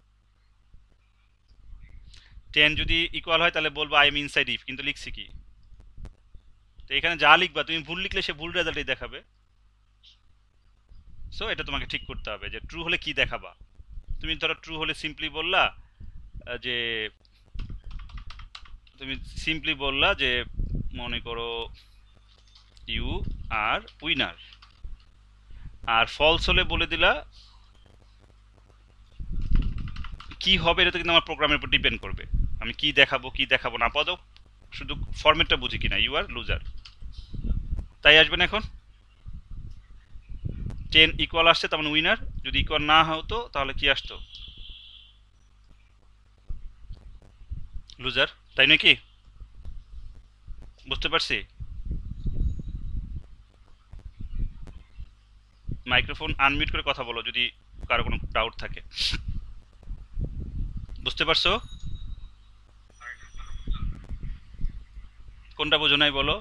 টেন যদি ইকুয়াল হয় তাহলে বলবো আই এম ইনসাইড ইফ, কিন্তু লিখছি কি? তো এখানে যা লিখবা তুমি ভুল লিখলে সে ভুল রেজাল্টই দেখাবে। সো এটা তোমাকে ঠিক করতে হবে যে ট্রু হলে কি দেখাবা। তুমি ধরো ট্রু হলে সিম্পলি বললা যে, তুমি সিম্পলি বললা যে মনে করো ইউ আর উইনার, আর ফলস হলে বলে দিলা কি হবে। এটা তো কিন্তু আমার প্রোগ্রামের উপর ডিপেন্ড করবে আমি কি দেখাবো কি দেখাবো না। আপাতত শুধু ফরম্যাটটা বুঝি কিনা, ইউ আর লুজার, তাই আসবে না। এখন টেন ইকুয়াল আসছে তার মানে উইনার, যদি ইকুয়াল না হতো তাহলে কি আসতো? লুজার, তাই নাকি? বুঝতে পারছি। মাইক্রোফোন আনমিউট করে কথা বলো যদি কারো কোনো ডাউট থাকে। বুঝতে পারছো? কোনটা বোঝো নাই বলো?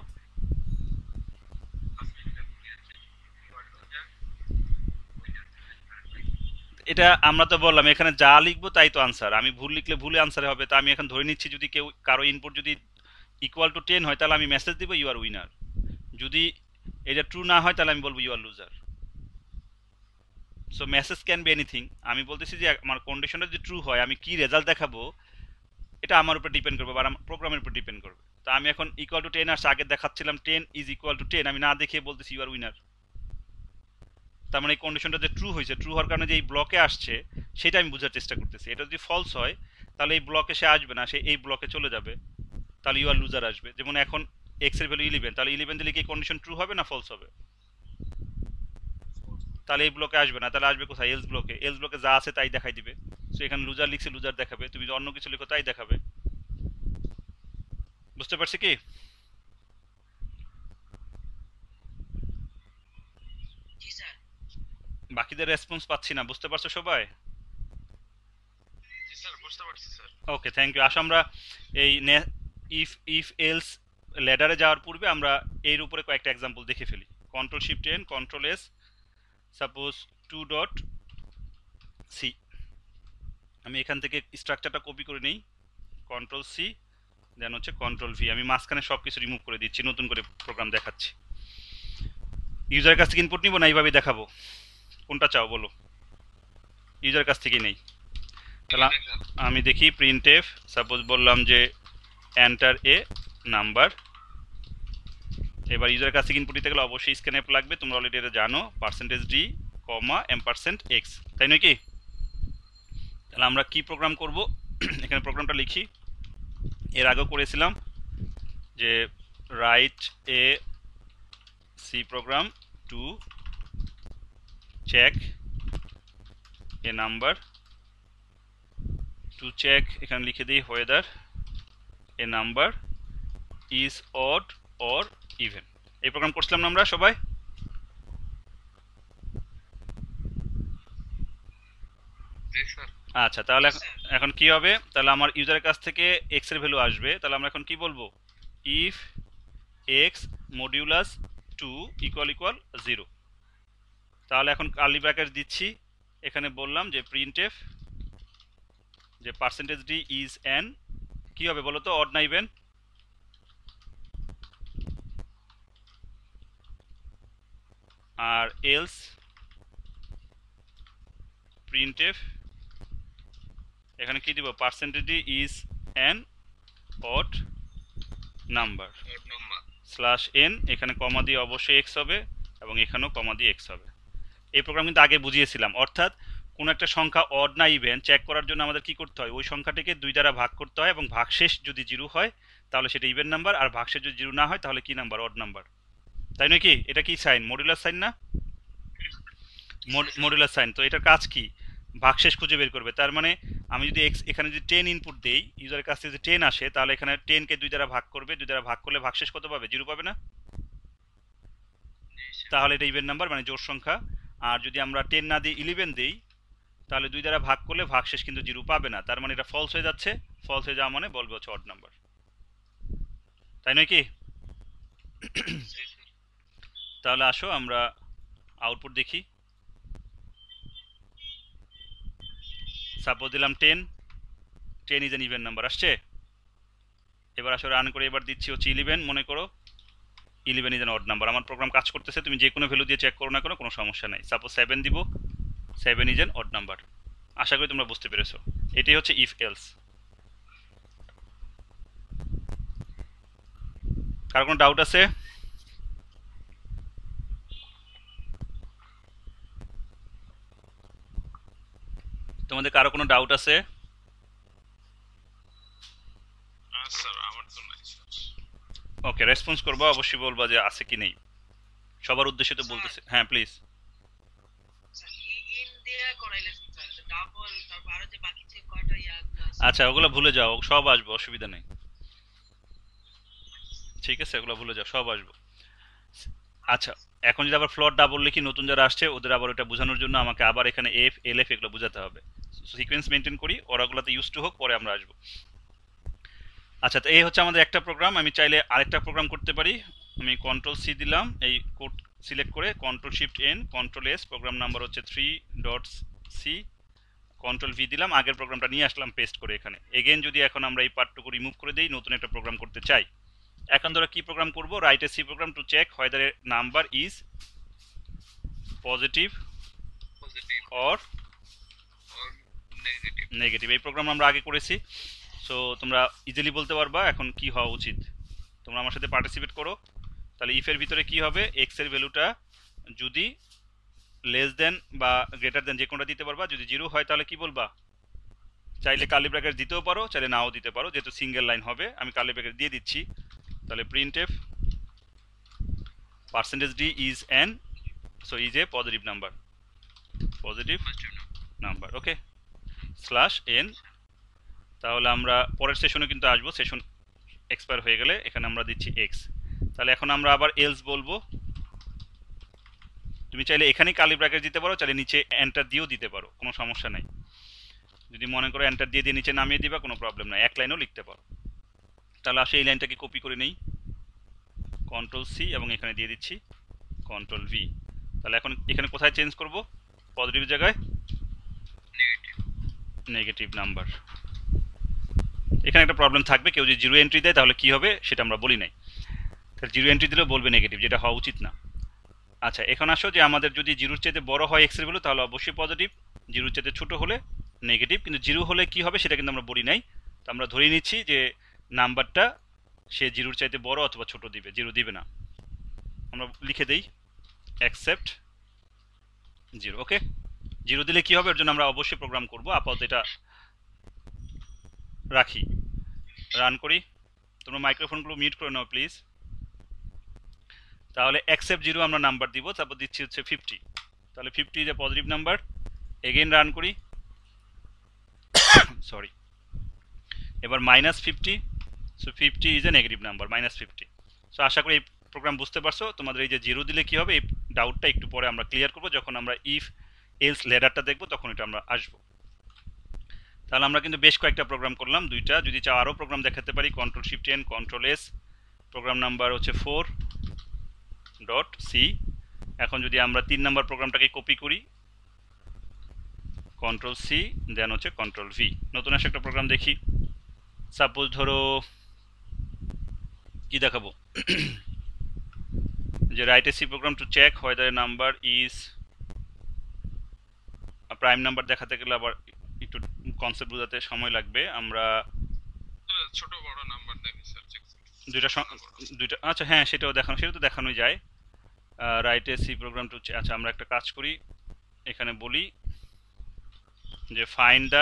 এটা আমরা তো বললাম এখানে যা লিখবো তাই তো আনসার, আমি ভুল লিখলে ভুলে আনসার হবে। তা আমি এখন ধরে নিচ্ছি যদি কেউ কারো ইনপুট যদি ইকুয়াল টু টেন হয় তাহলে আমি মেসেজ দিব ইউ আর উইনার, যদি এটা ট্রু না হয় তাহলে আমি বলবো you are loser. So message can be anything. আমি বলতেছি যে আমার কন্ডিশনটা যদি ট্রু হয় আমি কি রেজাল্ট দেখাবো এটা আমার উপর ডিপেন্ড করবে বা আমার প্রোগ্রামের উপর ডিপেন্ড করবে। তো আমি এখন ইকুয়াল টু টেন আসছে, আগে দেখাচ্ছিলাম ten is equal to ten, আমি না দেখে বলতেছি ইউ আর উইনার। তার মানে এই কন্ডিশনটা যে ট্রু হয়েছে, ট্রু হওয়ার কারণে যে এই ব্লকে আসছে সেটা আমি বোঝার চেষ্টা করতেছি। এটা যদি ফলস হয় তাহলে এই ব্লকে সে আসবে না, সে এই ব্লকে চলে যাবে, তাহলে ইউ আর লুজার আসবে। যেমন এখন এক্স এর ভ্যালু ইলেভেন, তাহলে ইলেভেন দিলে কি কন্ডিশন ট্রু হবে না ফলস হবে? তাহলে এই ব্লকে আসবে না, তাহলে আসবে কোথায়? এলস ব্লকে। এলস ব্লকে যা আছে তাই দেখাই দিবে। সো এখানে লুজার লিখছে লুজার দেখাবে, তুমি যদি অন্য কিছু লিখো তাই দেখাবে। বুঝতে পারছি কি? জি স্যার। বাকিদের রেসপন্স পাচ্ছি না, বুঝতে পারছো সবাই? জি স্যার, বুঝতে পারছি স্যার। Okay, thank you. আসো আমরা এই ইফ ইফ এলস ল্যাডারে যাওয়ার পূর্বে আমরা এর উপরে কয়েকটা এক্সাম্পল দেখে ফেলি। Control shift N, control S, suppose two dot C. আমি এখান থেকে স্ট্রাকচারটা কপি করে নিই, কন্ট্রোল সি, দেন হচ্ছে কন্ট্রোল ভি। আমি মাঝখানে সব কিছু রিমুভ করে দিচ্ছি, নতুন করে প্রোগ্রাম দেখাচ্ছি। ইউজারের কাছ থেকে ইনপুট নিব না এইভাবে দেখাবো? কোনটা চাও বলো? ইউজারের কাছ থেকেই নেই। তাহলে আমি দেখি প্রিন্ট এফ, সাপোজ বললাম যে এন্টার এ নাম্বার। এবার ইউজারের কাছ থেকে ইনপুট দিতে গেলে অবশ্যই স্ক্যান অ্যাপ লাগবে, তোমরা অলরেডি এটা জানো, percentage D comma M percent X, তাই নয় কি? তাহলে আমরা কি প্রোগ্রাম করব, এখানে প্রোগ্রামটা লিখি। এর আগেও করেছিলাম যে write a C program to check a number, to check এখানে লিখে দিই whether a number is odd or even. এই প্রোগ্রাম করছিলাম না আমরা সবাই? জি স্যার। আচ্ছা, তাহলে এখন- এখন কি হবে, তাহলে আমার ইউজারের কাছ থেকে এক্স এর ভ্যালু আসবে, তাহলে আমরা এখন কি বলবো? If x modulus two equal equal zero. তাহলে এখন কার্লি ব্র্যাকেট দিচ্ছি, এখানে বললাম যে প্রিন্ট এফ যে পার্সেন্টেজ ডি ইজ এন, কি হবে বলো তো, অড না ইভেন? আর এলস প্রিন্ট এফ এখানে কি দিব, percentage d is an odd number odd number slash N, এখানে কমা দিয়ে অবশ্যই এক্স হবে এবং এখানেও কমা দিয়ে এক্স হবে। এই প্রোগ্রাম কিন্তু আগে বুঝিয়েছিলাম, অর্থাৎ কোনো একটা সংখ্যা অড না ইভেন চেক করার জন্য আমাদের কি করতে হয়, ওই সংখ্যাটিকে দুই দ্বারা ভাগ করতে হয় এবং ভাগশেষ যদি জিরো হয় তাহলে সেটা ইভেন নাম্বার, আর ভাগশেষ যদি জিরো না হয় তাহলে কি নাম্বার? অড নাম্বার, তাই নয় কি? এটা কি সাইন? মডুলার সাইন না? Modular sign. তো এটার কাজ কি? ভাগশেষ খুঁজে বের করবে। তার মানে আমি যদি এক্স এখানে যদি টেন ইনপুট দেই, ইউজারের কাছ থেকে যদি টেন আসে তাহলে এখানে টেনকে দুই দ্বারা ভাগ করবে, দুই দ্বারা ভাগ করলে ভাগশেষ কত পাবে? জিরো পাবে না? তাহলে এটা ইভেন নাম্বার মানে জোড় সংখ্যা। আর যদি আমরা টেন না দিয়ে ইলেভেন দিই তাহলে দুই দ্বারা ভাগ করলে ভাগশেষ কিন্তু জিরো পাবে না, তার মানে এটা ফলস হয়ে যাচ্ছে। ফলস হয়ে যাওয়া মানে বলবে হচ্ছে অড নাম্বার, তাই নয় কি? তাহলে আসো আমরা আউটপুট দেখি। সাপোজ দিলাম ten, ten is an even number আসছে। এবার আসো রান করে, এবার দিচ্ছি হচ্ছে ইলেভেন, মনে করো eleven is an odd number. আমার প্রোগ্রাম কাজ করতেছে, তুমি যে কোনো ভ্যালু দিয়ে চেক করো না কেন, কোনো সমস্যা নাই। সাপোজ সেভেন দিব, seven is an odd number. আশা করি তোমরা বুঝতে পেরেছো, এটাই হচ্ছে ইফ এলস। কার কোনো ডাউট আছে? তোমাদের কারো কোনো ডাউট আছে? স্যার আমার তো নাই স্যার। ওকে, রেসপন্স করবা, অবশ্যই বলবা যে আছে কি নেই। সবার উদ্দেশ্যে তো বলতেছে। হ্যাঁ প্লিজ। ইন দেয়া করাইলে স্যার ডাবল, তারপর আরো যে বাকি যে কয়টা ইয়াগুলো আছে আচ্ছা ওগুলো ভুলে যাও, সব আসবে, অসুবিধা নেই। ঠিক আছে, ওগুলো ভুলে যাও, সব আসবে। আচ্ছা, এখন যদি আবার ফ্লোর ডাবল লিখি, নতুন যারা আসছে ওদের আবার ওটা বোঝানোর জন্য আমাকে আবার এখানে এফ এল এফ এগুলো বোঝাতে হবে। সিকোয়েন্স মেনটেন করি, ওরাগুলোতে ইউজ টু হোক, পরে আমরা আসবো। আচ্ছা, তো এই হচ্ছে আমাদের একটা প্রোগ্রাম। আমি চাইলে আরেকটা প্রোগ্রাম করতে পারি। আমি কন্ট্রোল সি দিলাম, এই কোড সিলেক্ট করে control shift N control S, program number হচ্ছে three dot C, control V দিলাম, আগের প্রোগ্রামটা নিয়ে আসলাম পেস্ট করে এখানে। এগেন যদি এখন আমরা এই পার্টটুকু রিমুভ করে দিই, নতুন একটা প্রোগ্রাম করতে চাই, এখন ধরো কি প্রোগ্রাম করব, write a C program to check whether a number is positive positive or or negative. Negative. এই প্রোগ্রাম আমরা আগে করেছি, সো তোমরা ইজিলি বলতে পারবা এখন কি হওয়া উচিত। তোমরা আমার সাথে পার্টিসিপেট করো। তাহলে ইফের ভিতরে কি হবে, এক্স এর ভ্যালুটা যদি লেস দেন বা গ্রেটার দেন যে কোনটা দিতে পারবা, যদি জিরো হয় তাহলে কি বলবা, চাইলে কার্লি ব্র্যাকেট দিতেও পারো, চাইলে নাও দিতে পারো, যেহেতু সিঙ্গেল লাইন হবে আমি কার্লি ব্র্যাকেট দিয়ে দিচ্ছি। তাহলে print f percentage d is an, so is a positive number, positive number, okay, slash n. তাহলে আমরা পরের সেশনে কিন্তু আসবো, সেশন এক্সপায়ার হয়ে গেলে এখানে আমরা দিচ্ছি এক্স। তাহলে এখন আমরা আবার এলস বলবো। তুমি চাইলে এখানেই কার্লি ব্র্যাকেট দিতে পারো, চাইলে নিচে এন্টার দিয়েও দিতে পারো, কোনো সমস্যা নাই। যদি মনে করো এন্টার দিয়ে দিয়ে নিচে নামিয়ে দিবা, কোনো প্রবলেম নাই, এক লাইনও লিখতে পারো। তাহলে আসে এই লাইনটাকে কপি করে নেই, কন্ট্রোল সি, এবং এখানে দিয়ে দিচ্ছি কন্ট্রোল ভি। তাহলে এখন এখানে কোথায় চেঞ্জ করব, পজিটিভ জায়গায় নেগেটিভ নেগেটিভ নাম্বার। এখানে একটা প্রবলেম থাকবে, কেউ যদি জিরো এন্ট্রি দেয় তাহলে কি হবে সেটা আমরা বলি নাই। তাহলে জিরো এন্ট্রি দিলেও বলবে নেগেটিভ, যেটা হওয়া উচিত না। আচ্ছা, এখন আসো যে আমাদের যদি জিরোর চাইতে বড় হয় এক্স এর ভ্যালু তাহলে অবশ্যই পজিটিভ, জিরোর চাইতে ছোট হলে নেগেটিভ, কিন্তু জিরো হলে কি হবে সেটা কিন্তু আমরা বলি নাই। তো আমরা ধরে নিচ্ছি যে নাম্বারটা সে জিরোর চাইতে বড় অথবা ছোট দিবে, জিরো দিবে না। আমরা লিখে দেই অ্যাকসেপ্ট জিরো, ওকে। জিরো দিলে কি হবে এর জন্য আমরা অবশ্যই প্রোগ্রাম করব, আপাতত এটা রাখি, রান করি। তোমরা মাইক্রোফোনগুলো মিউট করে নাও প্লিজ। তাহলে অ্যাকসেপ্ট জিরো আমরা নাম্বার দিব, তারপর দিচ্ছি হচ্ছে ফিফটি। তাহলে fifty is a positive number. Again run করি, সরি, এবার minus fifty, so fifty is a negative number, minus fifty. So আশা করি এই প্রোগ্রাম বুঝতে পারছো। তোমাদের এই যে জিরো দিলে কি হবে এই ডাউটটা একটু পরে আমরা ক্লিয়ার করবো, যখন আমরা ইফ এলস লেডারটা দেখবো তখন এটা আমরা আসবো। তাহলে আমরা কিন্তু বেশ কয়েকটা প্রোগ্রাম করলাম, দুইটা। যদি চাও আরও প্রোগ্রাম দেখাতে পারি, control shift N control S, program number হচ্ছে ফোর ডট সি। এখন যদি আমরা তিন নাম্বার প্রোগ্রামটাকে কপি করি, কন্ট্রোল সি দেন হচ্ছে কন্ট্রোল ভি, নতুন আসে একটা প্রোগ্রাম দেখি। সাপোজ ধরো কি দেখাবো, যে write a C program to check whether number is prime number দেখাতে গেলে আবার একটু কনসেপ্ট বোঝাতে সময় লাগবে। আমরা ছোট বড় নাম্বার দেখি স্যার, চেক দুইটা দুইটা আচ্ছা হ্যাঁ সেটাও দেখানো, সেটা তো দেখানোই যায়। Write a C program to, আচ্ছা আমরা একটা কাজ করি, এখানে বলি যে ফাইন্ড দ্য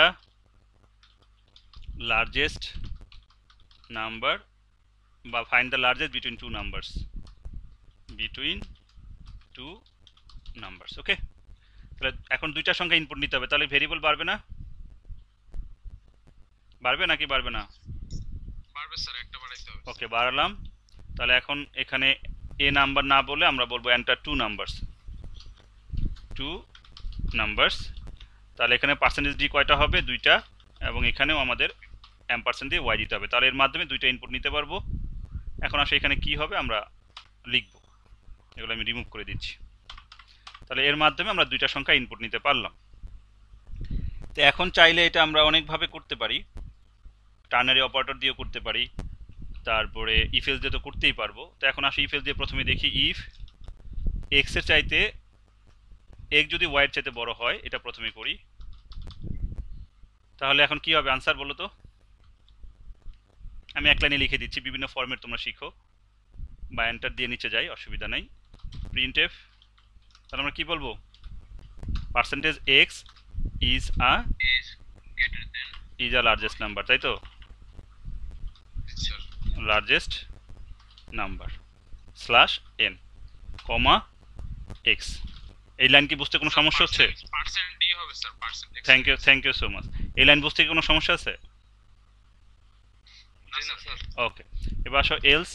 লার্জেস্ট নাম্বার বা find the largest between two numbers, between two numbers, okay. তাহলে এখন দুইটা সংখ্যা ইনপুট নিতে হবে, তাহলে ভেরিয়েবল বাড়বে না, বাড়বে নাকি বাড়বে না? বাড়বে স্যার, একটা বাড়াইতে হবে। ওকে, বাড়ালাম। তাহলে এখন এখানে এ নাম্বার না বলে আমরা বলবো enter two numbers, two numbers. তাহলে এখানে পার্সেন্টেজ ডি কয়টা হবে, দুইটা, এবং এখানেও আমাদের এম পার্সেন্ট দিয়ে ওয়াই দিতে হবে। তাহলে এর মাধ্যমে দুইটা ইনপুট নিতে পারবো। এখন আসলে এখানে কি হবে আমরা লিখব, এগুলো আমি রিমুভ করে দিচ্ছি। তাহলে এর মাধ্যমে আমরা দুইটা সংখ্যা ইনপুট নিতে পারলাম। তো এখন চাইলে এটা আমরা অনেকভাবে করতে পারি, টার্নারি অপারেটর দিয়েও করতে পারি, তারপরে ইফ এলস দিয়ে তো করতেই পারবো। তো এখন আসি ইফ এলস দিয়ে প্রথমে দেখি, ইফ এক্স এর চাইতে এক্স যদি ওয়াই এর চাইতে বড় হয়, এটা প্রথমে করি। তাহলে এখন কি হবে আনসার বলো তো? আমি এক লাইনে লিখে দিচ্ছি, বিভিন্ন ফর্মেট তোমরা শিখো, বা এন্টার দিয়ে নিচে যাই, অসুবিধা নাই। প্রিন্ট এফ, তাহলে আমরা কি বলবো, percentage x is a is greater than, is a largest number, তাই তো, sir largest number slash N comma x. এই লাইন কি বুঝতে কোনো সমস্যা হচ্ছে? পার্সেন্ট ডি হবে sir, percent. Thank you, thank you so much. এই লাইন বুঝতে কি কোনো সমস্যা আছে? না স্যার। ওকে, এবার আসো এলস।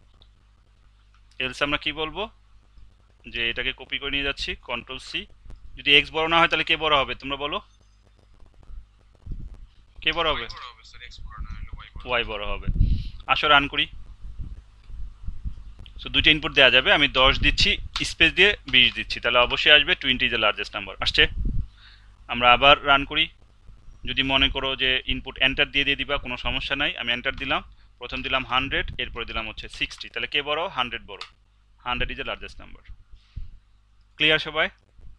এলস আমরা কি বলবো, যে এটাকে কপি করে নিয়ে যাচ্ছি, কন্ট্রোল সি। যদি এক্স বড় না হয় তাহলে কে বড় হবে তোমরা বলো, কে বড় হবে? বড় হবে স্যার, এক্স বড় না হলে ওয়াই বড়। ওয়াই বড় হবে। আসো রান করি। সো দুইটা ইনপুট দেওয়া যাবে, আমি দশ দিচ্ছি স্পেস দিয়ে বিশ দিচ্ছি, তাহলে অবশ্যই আসবে twenty is the largest number. আসছে। আমরা আবার রান করি। যদি মনে করো যে ইনপুট এন্টার দিয়ে দিয়ে দিবা, কোনো সমস্যা নাই। আমি এন্টার দিলাম, প্রথম দিলাম হান্ড্রেড, এরপরে দিলাম হচ্ছে সিক্সটি, তাহলে কে বড়? হান্ড্রেড বড়। Hundred is the largest number. Clear সবাই?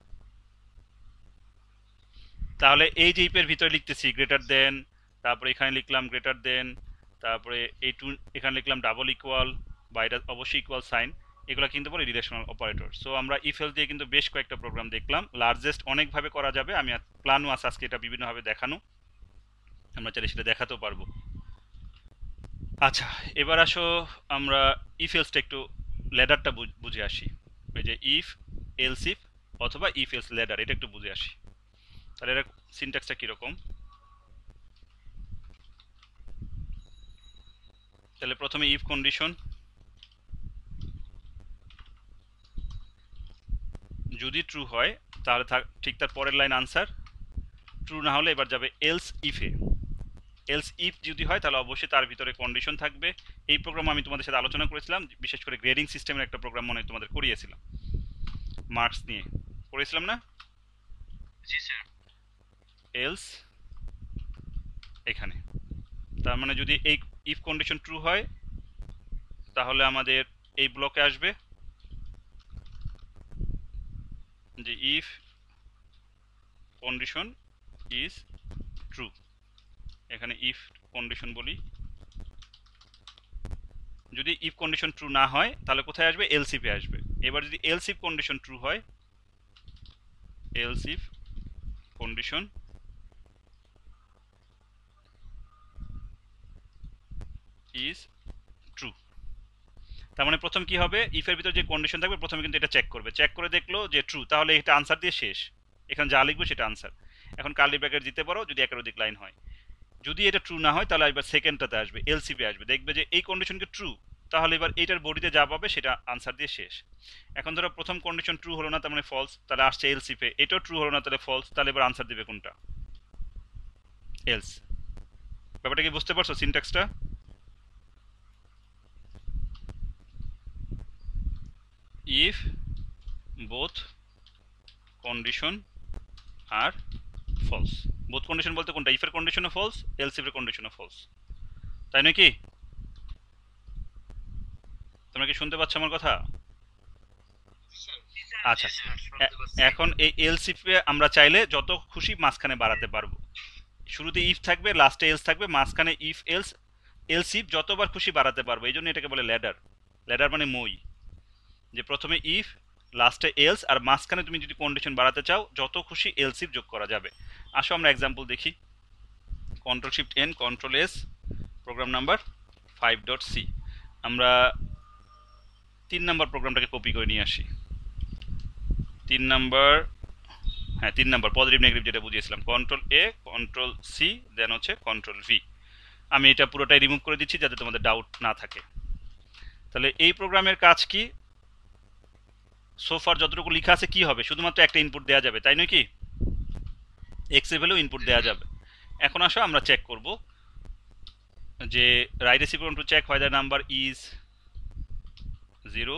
তাহলে এই যে ইফের ভিতরে লিখতেছি গ্রেটার দেন, তারপরে এখানে লিখলাম গ্রেটার দেন, তারপরে এই টু এখানে লিখলাম ডাবল ইকুয়াল, বা এটা অবশ্যই ইকুয়াল সাইন, এগুলো কিন্তু বলে রিলেশনাল অপারেটর। সো আমরা ইফ এলস দিয়ে কিন্তু বেশ কয়েকটা প্রোগ্রাম দেখলাম। লার্জেস্ট অনেকভাবে করা যাবে, আমি প্ল্যানও আছে আজকে এটা বিভিন্নভাবে দেখানো, আমরা চাইলে সেটা দেখাতেও পারবো। আচ্ছা, এবার আসো আমরা ইফ এলসটা একটু ল্যাডারটা বুঝে আসি। ওই যে ইফ এলস ইফ অথবা ইফ এলস ল্যাডার, এটা একটু বুঝে আসি। তাহলে এটা সিনট্যাক্সটা কীরকম? তাহলে প্রথমে ইফ কন্ডিশন, যদি ট্রু হয় তাহলে ঠিক তার পরের লাইন আনসার, ট্রু না হলে এবার যাবে এলস ইফে। এলস ইফ যদি হয় তাহলে অবশ্যই তার ভিতরে কন্ডিশন থাকবে। এই প্রোগ্রাম আমি তোমাদের সাথে আলোচনা করেছিলাম, বিশেষ করে গ্রেডিং সিস্টেমের একটা প্রোগ্রাম মনে হয় তোমাদের করিয়েছিলাম, মার্কস নিয়ে করেছিলাম না? জি স্যার। এলস এখানে, তার মানে যদি এই ইফ কন্ডিশন ট্রু হয় তাহলে আমাদের এই ব্লকে আসবে যে ইফ কন্ডিশন ইজ ট্রু। এখানে ইফ কন্ডিশন বলি, যদি ইফ কন্ডিশন ট্রু না হয় তাহলে কোথায় আসবে? এলস ইফে আসবে। এবার যদি এলস ইফ কন্ডিশন ট্রু হয়, else if condition is true, তার মানে প্রথম কি হবে? ইফের ভিতরে যে কন্ডিশন থাকবে প্রথমে কিন্তু এটা চেক করবে, চেক করে দেখলো যে ট্রু, তাহলে এটা আনসার দিয়ে শেষ। এখানে যা লিখবে সেটা আনসার। এখন কার্লি ব্র্যাকেট দিতে পারো যদি একাধিক লাইন হয়। যদি এটা ট্রু না হয় তাহলে এবার সেকেন্ডটাতে আসবে, এলসিপি আসবে, দেখবে যে এই কন্ডিশনকে ট্রু, তাহলে এবার এইটার বডিতে যা পাবে সেটা আনসার দিয়ে শেষ। এখন ধরো প্রথম কন্ডিশন ট্রু হলো না, তার মানে ফলস, তাহলে আসছে এলসিপি, এটাও ট্রু হলো না তাহলে ফলস, তাহলে এবার আনসার দিবে কোনটা? এলস। ব্যাপারটা কি বুঝতে পারছো সিনট্যাক্সটা? If both condition are false, both condition বলতে কোনটা? ইফের কন্ডিশনও ফলস, এলসিফের কন্ডিশনও ফলস, তাই নাকি? তোমরা কি শুনতে পাচ্ছ আমার কথা? আচ্ছা, এখন এই এলসিফে আমরা চাইলে যত খুশি মাঝখানে বাড়াতে পারবো। শুরুতে ইফ থাকবে, লাস্টে এলস থাকবে, মাঝখানে ইফ এলস, এলসিফ যতবার খুশি বাড়াতে পারবো। এই জন্য এটাকে বলে ল্যাডার। ল্যাডার মানে মই, যে প্রথমে ইফ, লাস্টে এলস, আর মাঝখানে তুমি যদি কন্ডিশন বাড়াতে চাও যত খুশি এলসিফ যোগ করা যাবে। আসো আমরা এক্সাম্পল দেখি। Control shift N, control S, program number five dot C. আমরা তিন নাম্বার প্রোগ্রামটাকে কপি করে নিয়ে আসি। তিন নাম্বার, হ্যাঁ তিন নাম্বার পজিটিভ নেগেটিভ যেটা বুঝিয়েছিলাম, control A, control C, then হচ্ছে কন্ট্রোল ভি। আমি এটা পুরোটাই রিমুভ করে দিচ্ছি যাতে তোমাদের ডাউট না থাকে। তাহলে এই প্রোগ্রামের কাজ কি? সোফার যতটুকু লেখা আছে কি হবে? শুধুমাত্র একটা ইনপুট দেওয়া যাবে, তাই নয় কি? এক্স এর ভ্যালু ইনপুট দেওয়া যাবে। এখন আসো আমরা চেক করব যে রাইট রেসিপিওন টু চেক হয় the number is zero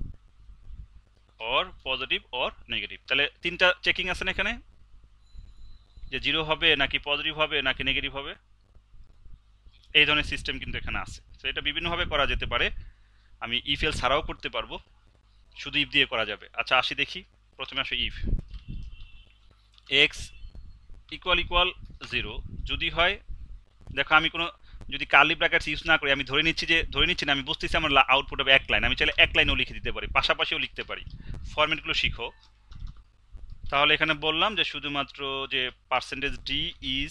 or positive or negative. তাহলে তিনটা চেকিং আছে না এখানে, যে জিরো হবে নাকি পজিটিভ হবে নাকি নেগেটিভ হবে, এই ধরনের সিস্টেম কিন্তু এখানে আছে। তো এটা বিভিন্নভাবে করা যেতে পারে, আমি ইফ এলস ছাড়াও করতে পারবো, শুধু ইফ দিয়ে করা যাবে। আচ্ছা আসি দেখি, প্রথমে আসো if x equal equal zero যদি হয়, দেখো আমি কোনো যদি কার্লি ব্র্যাকেটস ইউজ না করি, আমি ধরে নিচ্ছি যে, ধরে নিচ্ছি না, আমি বুঝতেছি আমার আউটপুট হবে এক লাইন, আমি চাইলে এক লাইনও লিখে দিতে পারি, পাশাপাশিও লিখতে পারি। ফরম্যাটগুলো শিখো। তাহলে এখানে বললাম যে শুধুমাত্র যে পার্সেন্টেজ ডি ইজ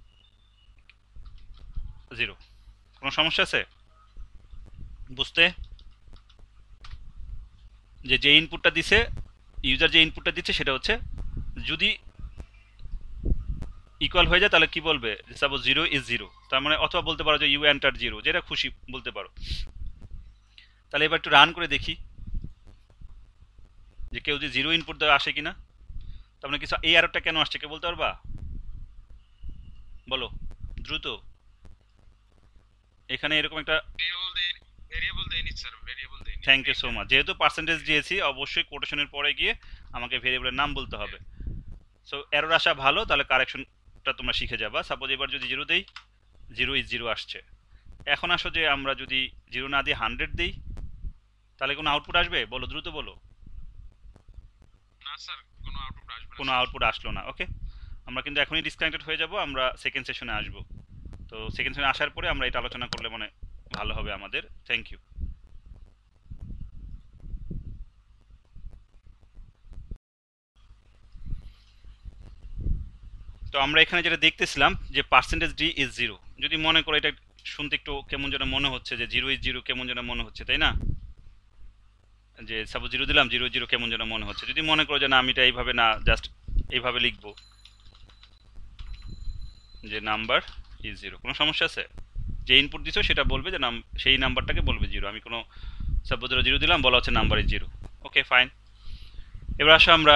জিরো, কোনো সমস্যা আছে বুঝতে? যে যে ইনপুটটা দিছে, ইউজার যে ইনপুটটা দিচ্ছে সেটা হচ্ছে, যদি ইকুয়াল হয়ে যায় তাহলে কি বলবে? সাপোজ জিরো ইজ জিরো, তার মানে অথবা বলতে পারো যে ইউ এন্টার জিরো, যেটা খুশি বলতে পারো। তাহলে এবার একটু রান করে দেখি যে কেউ যে জিরো ইনপুট দেওয়া আসে কিনা। তার মানে কিছু, এই এররটা কেন আসছে কেউ বলতে পারবা? বলো দ্রুত। এখানে এরকম একটা ভেরিয়েবল দেই ভেরিয়েবল দেইনি স্যার ভেরিয়েবল দেইনি থ্যাংক ইউ সো মাচ। যেহেতু পার্সেন্টেজ দিয়েছি অবশ্যই কোটেশনের পরে গিয়ে আমাকে ভেরিয়েবলের নাম বলতে হবে। সো এরর আসা ভালো, তাহলে কারেকশনটা তোমরা শিখে যাবা। সাপোজ এবার যদি জিরো দেই, জিরো ইজ জিরো আসছে। এখন আসো যে আমরা যদি জিরো না দিয়ে হান্ড্রেড দিই তাহলে কোনো আউটপুট আসবে? বলো, দ্রুত বলো। না স্যার কোনো আউটপুট আসবে না কোনো আউটপুট আসলো না। ওকে, আমরা কিন্তু এখনই ডিসকানেক্টেড হয়ে যাব, আমরা সেকেন্ড সেশনে আসব। তো সেকেন্ড সেশনে আসার পরে আমরা এটা আলোচনা করলে মনে ভালো হবে আমাদের। Thank you. তো আমরা এখানে যেটা দেখতেছিলাম যে পার্সেন্টেজ ডি ইজ জিরো। যদি মনে করো এটা শুনতে একটু কেমন যেন মনে হচ্ছে যে জিরো ইজ জিরো কেমন যেন মনে হচ্ছে, তাই না? যে সাপোজ জিরো দিলাম, জিরো জিরো কেমন যেন মনে হচ্ছে। যদি মনে করো যে না আমি এটা এইভাবে না জাস্ট এইভাবে লিখবো যে নাম্বার ইজ জিরো, কোনো সমস্যা আছে? যে ইনপুট দিছো সেটা বলবে যে নাম সেই নাম্বারটাকে বলবে জিরো। আমি কোনো সাপোজ জিরো দিলাম, বলা হচ্ছে number is zero. Okay fine. এবার আসো আমরা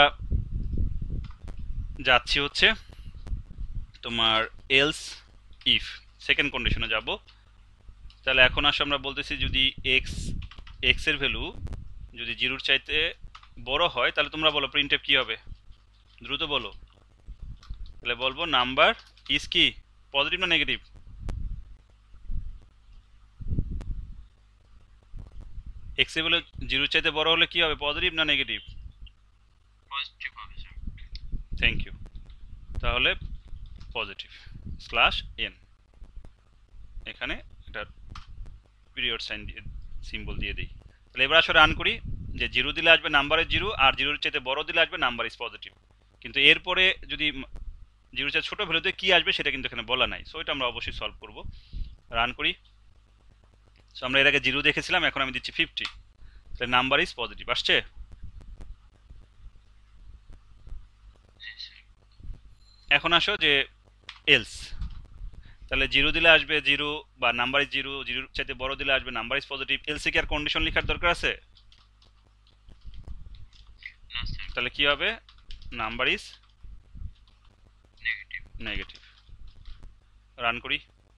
যাচ্ছি হচ্ছে তোমার এলস ইফ সেকেন্ড কন্ডিশনে যাব। তাহলে এখন আসো আমরা বলতেছি যদি এক্স এক্স এর ভ্যালু যদি জিরোর চাইতে বড় হয় তাহলে তোমরা বলো প্রিন্টএফ কি হবে? দ্রুত বলো। তাহলে বলবো নাম্বার ইজ কি পজিটিভ না নেগেটিভ? এক্স এর ভ্যালু জিরোর চাইতে বড় হলে কি হবে, পজিটিভ না নেগেটিভ? পজিটিভ হবে স্যার থ্যাংক ইউ। তাহলে পজিটিভ স্ল্যাশ এন, এখানে এটা পিরিয়ড সাইন দিয়ে সিম্বল দিয়ে দিই। তাহলে এবার আসলে রান করি যে জিরো দিলে আসবে নাম্বারের জিরো, আর জিরোর চাইতে বড় দিলে আসবে নাম্বার ইজ পজিটিভ। কিন্তু এরপরে যদি জিরোর চাইতে ছোটো ভ্যালুতে কী আসবে সেটা কিন্তু এখানে বলা নাই। সো এটা আমরা অবশ্যই সলভ করব। রান করি। সো আমরা এর আগে জিরো দেখেছিলাম, এখন আমি দিচ্ছি ফিফটি। তাহলে নাম্বার ইজ পজিটিভ আসছে। এখন আসো যে এলস, তাহলে জিরো দিলে আসবে জিরো বা নাম্বার ইজ জিরো, জিরোর চাইতে বড় দিলে আসবে নাম্বার ইজ পজিটিভ। এলসে কি আর কন্ডিশন লেখার দরকার আছে? না স্যার তাহলে কি হবে, number is negative negative. Run করি।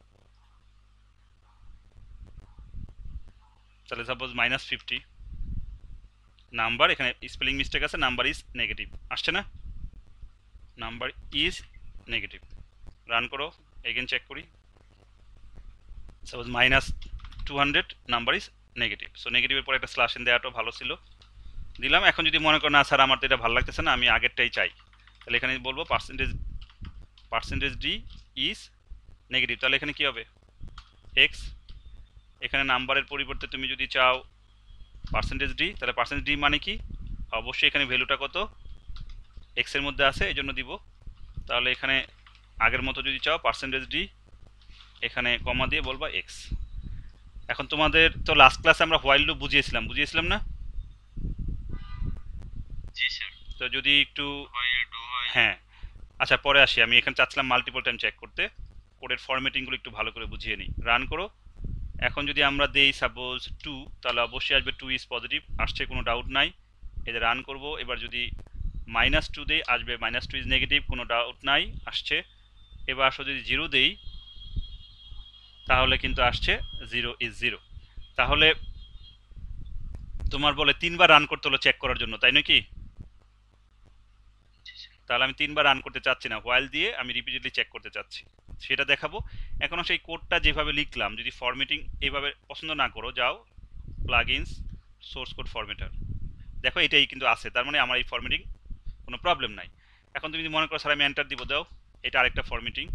তাহলে সাপোজ মাইনাস ফিফটি, নাম্বার এখানে স্পেলিং মিস্টেক আছে, নাম্বার ইজ নেগেটিভ আসছে না? Number is negative. রান করো, এগেন চেক করি। Suppose minus two hundred, number is negative. So নেগেটিভের পরে একটা স্ল্যাশ ইন দেওয়াটাও ভালো ছিল, দিলাম। এখন যদি মনে করো না স্যার আমার তো এটা ভালো লাগতেছে না, আমি আগেরটাই চাই, তাহলে এখানে বলবো percentage percentage d is negative. তাহলে এখানে কি হবে, এক্স। এখানে নাম্বারের পরিবর্তে তুমি যদি চাও পার্সেন্টেজ ডি, তাহলে পার্সেন্টেজ ডি মানে কি, অবশ্যই এখানে ভ্যালুটা কত এক্সের মধ্যে আছে এই জন্য দিব। তাহলে এখানে আগের মতো যদি চাও পার্সেন্টেজ ডি, এখানে কমা দিয়ে বলবা এক্স। এখন তোমাদের তো লাস্ট ক্লাসে আমরা হোয়াইল লুপ বুঝিয়েছিলাম বুঝিয়েছিলাম না? জি স্যার তো যদি একটু হয় ডু হয় হ্যাঁ আচ্ছা পরে আসি, আমি এখানে চাচ্ছিলাম মাল্টিপল টাইম চেক করতে, কোডের ফরম্যাটিংগুলো একটু ভালো করে বুঝিয়ে নিই। রান করো। এখন যদি আমরা দেই সাপোজ টু, তাহলে অবশ্যই আসবে টু ইজ পজিটিভ, আসছে কোনো ডাউট নাই। এদের রান করব। এবার যদি মাইনাস টু দেই আসবে মাইনাস টু ইজ নেগেটিভ, কোনো ডাউট নাই, আসছে। এবার আসো যদি জিরো দেই তাহলে কিন্তু আসছে জিরো ইজ জিরো। তাহলে তোমার বলে তিনবার রান করতে হলো চেক করার জন্য, তাই নাকি? তাহলে আমি তিনবার রান করতে চাচ্ছি না, হোয়াইল দিয়ে আমি রিপিটেডলি চেক করতে চাচ্ছি, সেটা দেখাবো। এখন সেই কোডটা যেভাবে লিখলাম যদি ফরম্যাটিং এইভাবে পছন্দ না করো, যাও প্লাগইনস সোর্স কোড ফরম্যাটার, দেখো এটাই কিন্তু আছে, তার মানে আমার এই ফরম্যাটিং কোনো প্রবলেম নাই। এখন তুমি যদি মনে করো স্যার আমি এন্টার দিব, দাও, এটা আরেকটা ফরম্যাটিং,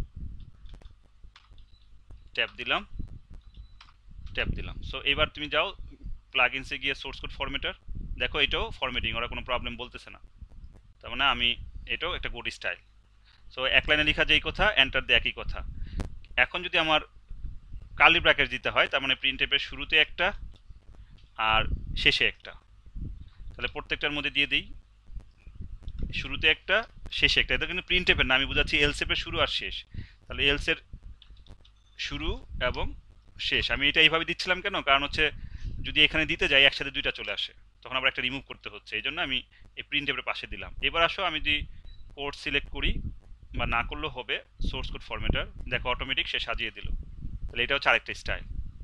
ট্যাপ দিলাম ট্যাপ দিলাম। সো এবার তুমি যাও প্লাগইনসে গিয়ে সোর্স কোড ফরম্যাটার, দেখো এটাও ফরম্যাটিং, ওরা কোনো প্রবলেম বলতেছে না, তার মানে আমি এটাও একটা গুড স্টাইল। সো এক লাইনে লেখা যেই কথা, এন্টার দিয়ে একই কথা। এখন যদি আমার কার্লি ব্র্যাকেট দিতে হয়, তার মানে প্রিন্টএফের শুরুতে একটা আর শেষে একটা, তাহলে প্রত্যেকটার মধ্যে দিয়ে দিই শুরুতে একটা শেষে একটা। এটা কিন্তু প্রিন্টএফের না, আমি বুঝাচ্ছি এলসেফের শুরু আর শেষ। তাহলে এলসের শুরু এবং শেষ আমি এটা এইভাবে দিচ্ছিলাম কেন, কারণ হচ্ছে যদি এখানে দিতে যাই একসাথে দুইটা চলে আসে, তখন আবার একটা রিমুভ করতে হচ্ছে, এই জন্য আমি এই প্রিন্টএফের পাশে দিলাম। এবার আসো আমি যদি কোড সিলেক্ট করি বা না করলেও হবে সোর্স কোড ফরম্যাটার, দেখো অটোমেটিক সে সাজিয়ে দিল। তাহলে এটা হচ্ছে আরেকটা স্টাইল।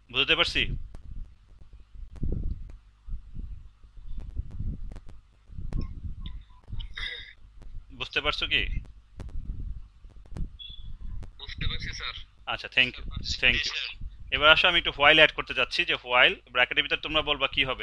বুঝতে পারছি? বুঝতে পারছো কি? বুঝতে পারছি স্যার। আচ্ছা, থ্যাংক ইউ, থ্যাংক ইউ। এবার আসো আমি একটু হোয়াইল অ্যাড করতে যাচ্ছি, যে হোয়াইল ব্র্যাকেটের ভিতর তোমরা বলবা কি হবে?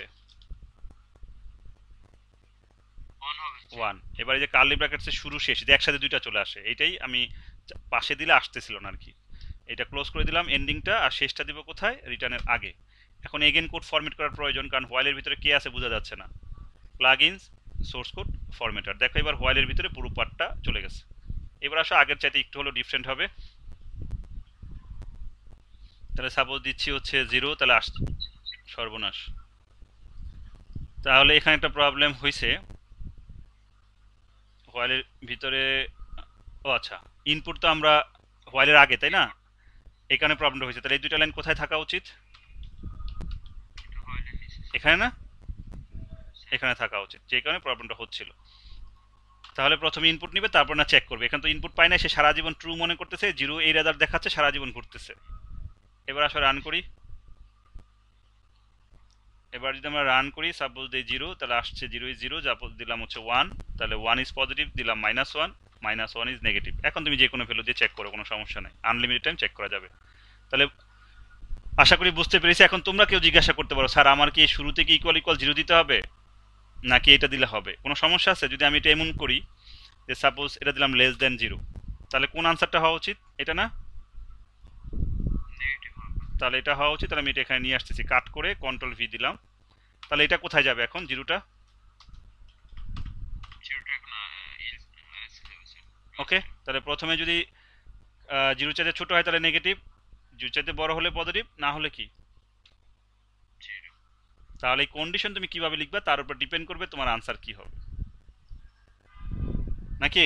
অন হবে। ওয়ান। এবার এই যে কার্লি ব্র্যাকেটসের শুরু শেষ যদি একসাথে দুইটা চলে আসে, এইটাই আমি চা- পাশে দিলে আসতেছিল না আর কি। এটা ক্লোজ করে দিলাম এন্ডিংটা, আর শেষটা দিব কোথায়? রিটার্নের আগে। এখন এগেন কোড ফরম্যাট করার প্রয়োজন, কারণ হোয়াইলের ভিতরে কে আছে বোঝা যাচ্ছে না। Plugins, source code, formatter. দেখো এবার হোয়াইলের ভিতরে পুরো পার্টটা চলে গেছে। এবার আসো আগের চাইতে একটু হলো ডিফারেন্ট হবে। তাহলে সাপোজ দিচ্ছি হচ্ছে জিরো, তাহলে আস, সর্বনাশ। তাহলে এখানে একটা প্রবলেম হয়েছে হোয়াইলের ভিতরে। ও আচ্ছা, ইনপুট তো আমরা হোয়াইলের আগে, তাই না? এখানে প্রবলেমটা হয়েছে। তাহলে এই দুইটা লাইন কোথায় থাকা উচিত? এটা হয়নি নিচে। এখানে না, এখানে থাকা উচিত, যে কারণে প্রবলেমটা হচ্ছিল। তাহলে প্রথমে ইনপুট নিবে, তারপর না চেক করবে। এখানে তো ইনপুট পায় না, সে সারা জীবন ট্রু মনে করতেছে, জিরো এই রেজাল্ট দেখাচ্ছে, সারা জীবন ঘুরতেছে। এবার আসলে রান করি। এবার যদি আমরা রান করি, সাপোজ দিই জিরো, তাহলে আসছে জিরো ইজ জিরো, সাপোজ দিলাম হচ্ছে ওয়ান, তাহলে ওয়ান ইজ পজিটিভ, দিলাম minus one, minus one is negative. এখন তুমি যে কোনো ভ্যালু দিয়ে চেক করো, কোনো সমস্যা নেই, আনলিমিটেড টাইম চেক করা যাবে। তাহলে আশা করি বুঝতে পেরেছি। এখন তোমরা কেউ জিজ্ঞাসা করতে পারো, স্যার আমার কি শুরুতে কি ইকুয়াল ইকুয়াল জিরো দিতে হবে, নাকি এটা দিলে হবে? কোনো সমস্যা আছে? যদি আমি এটা এমন করি যে সাপোজ এটা দিলাম লেস দেন জিরো, তাহলে কোন আনসারটা হওয়া উচিত? এটা না? নেগেটিভ হবে। তাহলে এটা হওয়া উচিত। তাহলে আমি এটা এখানে নিয়ে আসতেছি, কাট করে কন্ট্রোল ভি দিলাম। তাহলে এটা কোথায় যাবে এখন, জিরোটা? জিরোটা এখন ইজ আছে যাবে স্যার। ওকে, তাহলে প্রথমে যদি জিরো চাইতে ছোট হয় তাহলে নেগেটিভ, জিরো চাইতে বড় হলে পজিটিভ, না হলে কি? জিরো। তাহলে এই কন্ডিশন তুমি কিভাবে লিখবা তার উপর ডিপেন্ড করবে তোমার আনসার কি হবে, নাকি?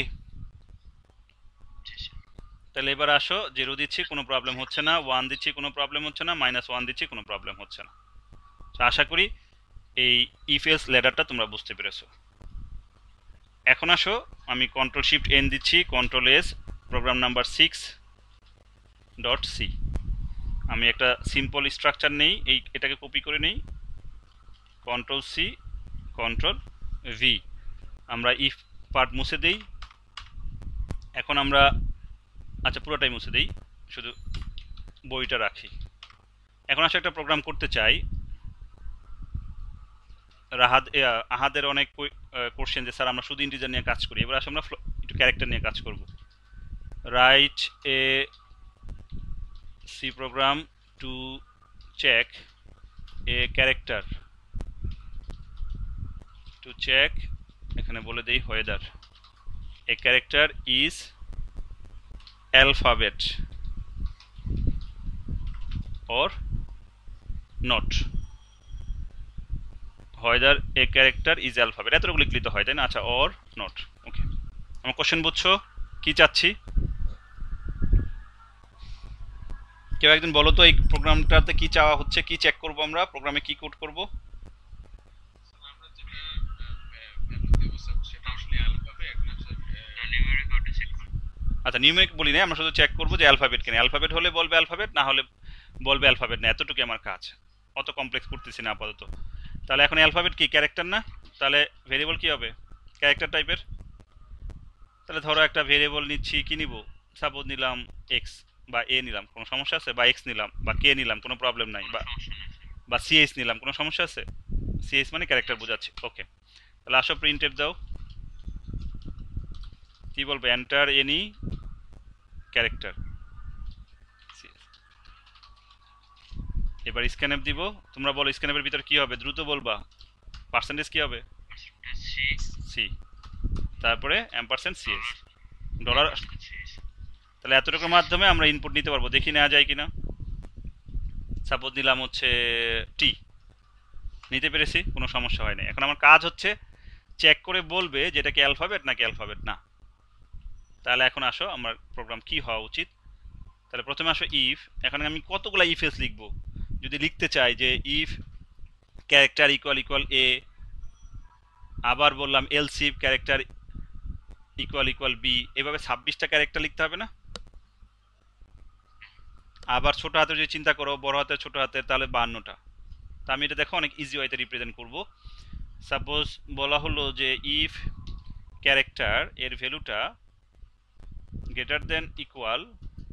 জি স্যার। তাহলে এবার আসো, জিরো দিচ্ছি কোনো প্রবলেম হচ্ছে না, ওয়ান দিচ্ছি কোনো প্রবলেম হচ্ছে না, মাইনাস ওয়ান দিচ্ছি কোনো প্রবলেম হচ্ছে না। তো আশা করি এই ইফ এলস লেডারটা তোমরা বুঝতে পেরেছো। এখন আসো, আমি কন্ট্রোল শিফট এন দিচ্ছি, control S, program number six dot C. আমি একটা সিম্পল স্ট্রাকচার নেই, এই এটাকে কপি করে নেই, কন্ট্রোল সি, কন্ট্রোল ভি। আমরা ইফ পার্ট মুছে দেই। এখন আমরা, আচ্ছা পুরোটাই মুছে দেই, শুধু বইটা রাখি। এখন আসলে একটা প্রোগ্রাম করতে চাই। রাহাদ এ, আহাদের অনেক কোশ্চেন যে স্যার আমরা শুধু ইন্টিজার নিয়ে কাজ করি। এবার আসলে আমরা একটু ক্যারেক্টার নিয়ে কাজ করব। Write a C program to check a character, to check, এখানে বলে দেই whether a character is alphabet or not, whether a character is alphabet, এতটুকু লিখলে তো হয়, তাই না? আচ্ছা, or not। ওকে, আমার কোশ্চেন বুঝছো কি চাচ্ছি? কেউ একদিন বলো তো এই প্রোগ্রামটাতে কি চাওয়া হচ্ছে, কি চেক করব আমরা, প্রোগ্রামে কি কোড করব? আমরা যেটা ভ্যালু দেব স্যার সেটা আসলে অ্যালফাবেট না স্যার নিউমেরিক কোডে চেক করব। আচ্ছা, নিউমেরিক বলি না, আমরা শুধু চেক করব যে অ্যালফাবেট কিনা। অ্যালফাবেট হলে বলবে অ্যালফাবেট, না হলে বলবে অ্যালফাবেট না। এতটুকু আমার কাজ, অত কমপ্লেক্স করতেছি না আপাতত। তাহলে এখন অ্যালফাবেট কি, ক্যারেক্টার না? তাহলে ভেরিয়েবল কি হবে? ক্যারেক্টার টাইপের। তাহলে ধরো একটা ভেরিয়েবল নিচ্ছি, কি নিব? সাপোজ নিলাম এক্স বা এ নিলাম, কোনো সমস্যা আছে? বা এক্স নিলাম বা কে নিলাম, কোনো প্রবলেম নাই। বা সমস্যা নেই স্যার। বা সিএস নিলাম, কোনো সমস্যা আছে? সিএস মানে ক্যারেক্টার বোঝাচ্ছে। ওকে, তাহলে আসো প্রিন্টেড দাও। কি বলবো? Enter any character. এবার স্ক্যানএপ দিব। তোমরা বলো স্ক্যানএপের ভিতর কি হবে, দ্রুত বলবা। পার্সেন্টেজ কি হবে? সি। সি, তারপরে অ্যাম্পারসেন্ট সিএস, ডলার। তাহলে এতটুকুর মাধ্যমে আমরা ইনপুট নিতে পারবো, দেখি নেওয়া যায় কিনা। সাপোজ দিলাম হচ্ছে টি, নিতে পেরেছি, কোনো সমস্যা হয় না। এখন আমার কাজ হচ্ছে চেক করে বলবে যে এটা কি অ্যালফাবেট নাকি অ্যালফাবেট না। তাহলে এখন আসো আমার প্রোগ্রাম কি হওয়া উচিত। তাহলে প্রথমে আসো ইফ। এখন আমি কতগুলো ইফ এলস লিখবো? যদি লিখতে চাই যে if character equal equal A, আবার বললাম else if character equal equal B, এভাবে ছাব্বিশটা ক্যারেক্টার লিখতে হবে না? আবার ছোট হাতের যদি চিন্তা করো বড় হাতের ছোট হাতের তাহলে বাহান্নটা। তা আমি এটা দেখো অনেক ইজি ওয়েতে রিপ্রেজেন্ট করব। সাপোজ বলা হলো যে ইফ ক্যারেক্টার এর ভ্যালুটা গ্রেটার দেন ইকুয়াল,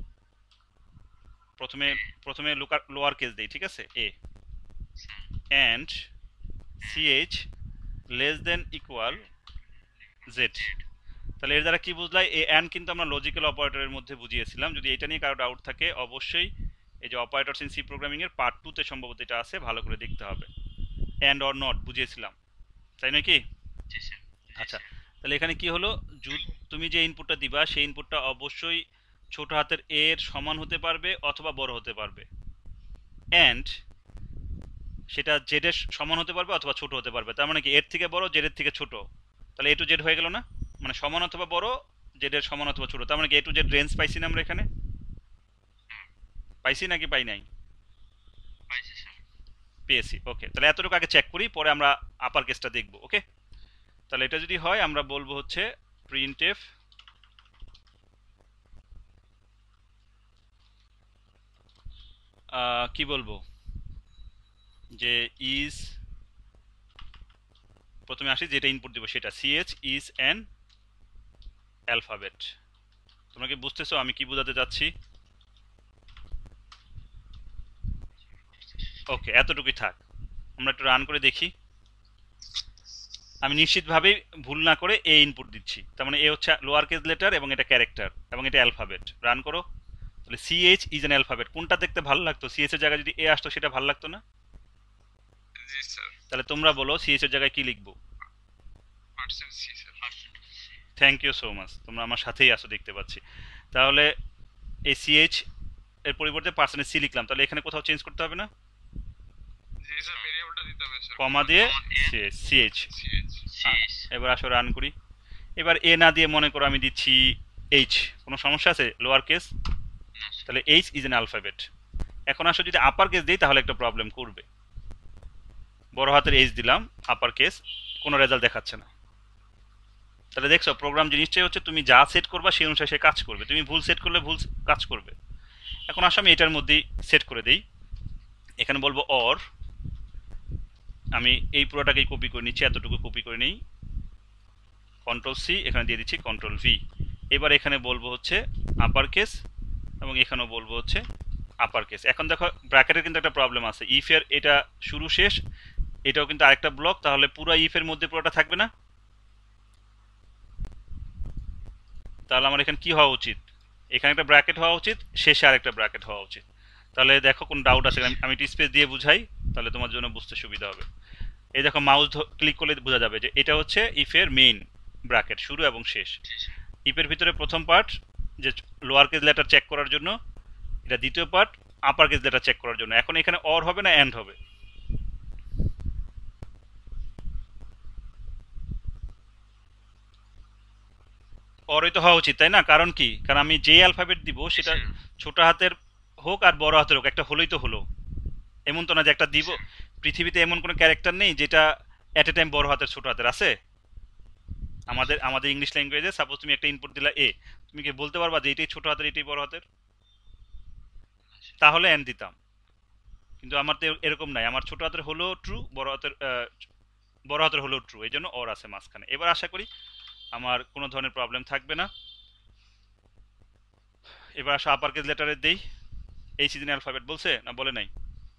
প্রথমে প্রথমে লোয়ার কেস দেই, ঠিক আছে, A, and CH less than equal Z. তাহলে এর দ্বারা কি বুঝলাই, এ অ্যান্ড কিন্তু আমরা লজিক্যাল অপারেটরের মধ্যে বুঝিয়েছিলাম। যদি এটা নিয়ে কারো ডাউট থাকে অবশ্যই এই যে অপারেটরস ইন সি প্রোগ্রামিং এর পার্ট টু তে সম্ভবত এটা আছে, ভালো করে দেখতে হবে। অ্যান্ড অর নট বুঝিয়েছিলাম, তাই নয় কি? আচ্ছা, তাহলে এখানে কি হলো, তুমি যে ইনপুটটা দিবা সেই ইনপুটটা অবশ্যই ছোট হাতের এর সমান হতে পারবে অথবা বড় হতে পারবে, অ্যান্ড সেটা জেড এর সমান হতে পারবে অথবা ছোট হতে পারবে। তার মানে কি এর থেকে বড় জেড এর থেকে ছোট, তাহলে এ টু জেড হয়ে গেল না, মানে সমান অথবা বড় জেড এর সমান অথবা ছোট। তার মানে কি এ টু জেড রেঞ্জ পাইছি না আমরা এখানে? পাইছি নাকি পাই নাই? পেয়েছি। ওকে, তাহলে এতটুকু আগে চেক করি, পরে আমরা আপার কেসটা দেখব। ওকে, তাহলে এটা যদি হয় আমরা বলবো হচ্ছে প্রিন্টএফ কি বলবো যে ইজ, প্রথমে আসি যেটা ইনপুট দিব সেটা, সিএইচ ইজ অ্যান অ্যালফাবেট। তোমরা কি বুঝতেছো আমি কি বোঝাতে চাচ্ছি? ওকে, এতটুকুই থাক, আমরা একটু রান করে দেখি। আমি নিশ্চিতভাবে ভুল না করে এ ইনপুট দিচ্ছি, তার মানে এ হচ্ছে লোয়ার কেস লেটার এবং এটা ক্যারেক্টার এবং এটা অ্যালফাবেট। রান করো। তাহলে সিএইচ ইজ অ্যান অ্যালফাবেট, কোনটা দেখতে ভালো লাগতো? সিএইচ এর জায়গায় যদি এ আসতো সেটা ভালো লাগতো না? জি স্যার। তাহলে তোমরা বলো সিএইচ এর জায়গায় কি লিখবো? Percent C sir. Thank you so much, তোমরা আমার সাথেই আসো দেখতে পাচ্ছি। তাহলে এই সিএইচ এর পরিবর্তে পার্সেন্টেজ সি লিখলাম, তাহলে এখানে কোথাও চেঞ্জ করতে হবে না? জি স্যার, ভেরিয়েবলটা দিতে হবে স্যার, কমা দিয়ে সিএইচ। এবার আসো রান করি। এবার এ না দিয়ে মনে করো আমি দিচ্ছি এইচ, কোনো সমস্যা আছে? লোয়ার কেস, তাহলে এইচ ইজ অ্যান অ্যালফাবেট। এখন আসো যদি আপার কেস দিই তাহলে একটা প্রবলেম করবে। বড় হাতের এইচ দিলাম, আপার কেস, কোনো রেজাল্ট দেখাচ্ছে না। তাহলে দেখছো প্রোগ্রাম জিনিসটাই হচ্ছে তুমি যা সেট করবা সেই অনুসারে সে কাজ করবে, তুমি ভুল সেট করলে ভুল কাজ করবে। এখন আসো আমি এটার মধ্যেই সেট করে দেই, এখানে বলবো অর, আমি এই পুরোটাকেই কপি করে নিচ্ছি, এতটুকু কপি করে নিই, কন্ট্রোল সি, এখানে দিয়ে দিচ্ছি কন্ট্রোল ভি। এবার এখানে বলবো হচ্ছে আপার কেস এবং এখানেও বলবো হচ্ছে আপার কেস। এখন দেখো ব্র্যাকেটের কিন্তু একটা প্রবলেম আছে, ইফ এর এটা শুরু শেষ, এটাও কিন্তু আরেকটা ব্লক, তাহলে পুরো ইফ এর মধ্যে পুরোটা থাকবে না? তাহলে আমার এখানে কি হওয়া উচিত? এখানে একটা ব্র্যাকেট হওয়া উচিত, শেষে আরেকটা ব্র্যাকেট হওয়া উচিত। তাহলে দেখো কোন ডাউট আছে, আমি একটু স্পেস দিয়ে বুঝাই তাহলে তোমার জন্য বুঝতে সুবিধা হবে। এই দেখো মাউস ক্লিক করলে বোঝা যাবে যে এটা হচ্ছে ইফের মেইন ব্র্যাকেট, শুরু এবং শেষ। ইফের ভিতরে প্রথম পার্ট যে লোয়ার কেস লেটার চেক করার জন্য, এটা দ্বিতীয় part upper case letter check করার জন্য। এখন এখানে অর হবে না এন্ড হবে? অরই তো হওয়া উচিত, তাই না? কারণ কি, কারণ আমি যে অ্যালফাবেট দিব সেটা ছোট হাতের হোক আর বড় হাতের হোক একটা হলেই তো হলো। এমন তো না যে একটা দিব, পৃথিবীতে এমন কোনো ক্যারেক্টার নেই যেটা এট এ টাইম বড় হাতের ছোট হাতের আছে? আমাদের আমাদের ইংলিশ ল্যাঙ্গুয়েজে সাপোজ তুমি একটা ইনপুট দিলা এ, তুমি কি বলতে পারবা যে এটাই ছোট হাতের এটাই বড় হাতের? তাহলে এন দিতাম, কিন্তু আমার তো এরকম নাই, আমার ছোট হাতের হলো ট্রু, বড় হাতের বড় হাতের হলো ট্রু, এই জন্য অর আছে মাঝখানে। এবার আশা করি আমার কোনো ধরনের প্রবলেম থাকবে না। এবার আসো আপার কেস লেটারে দেই, এই সিজন অ্যালফাবেট বলছে না বলে নাই?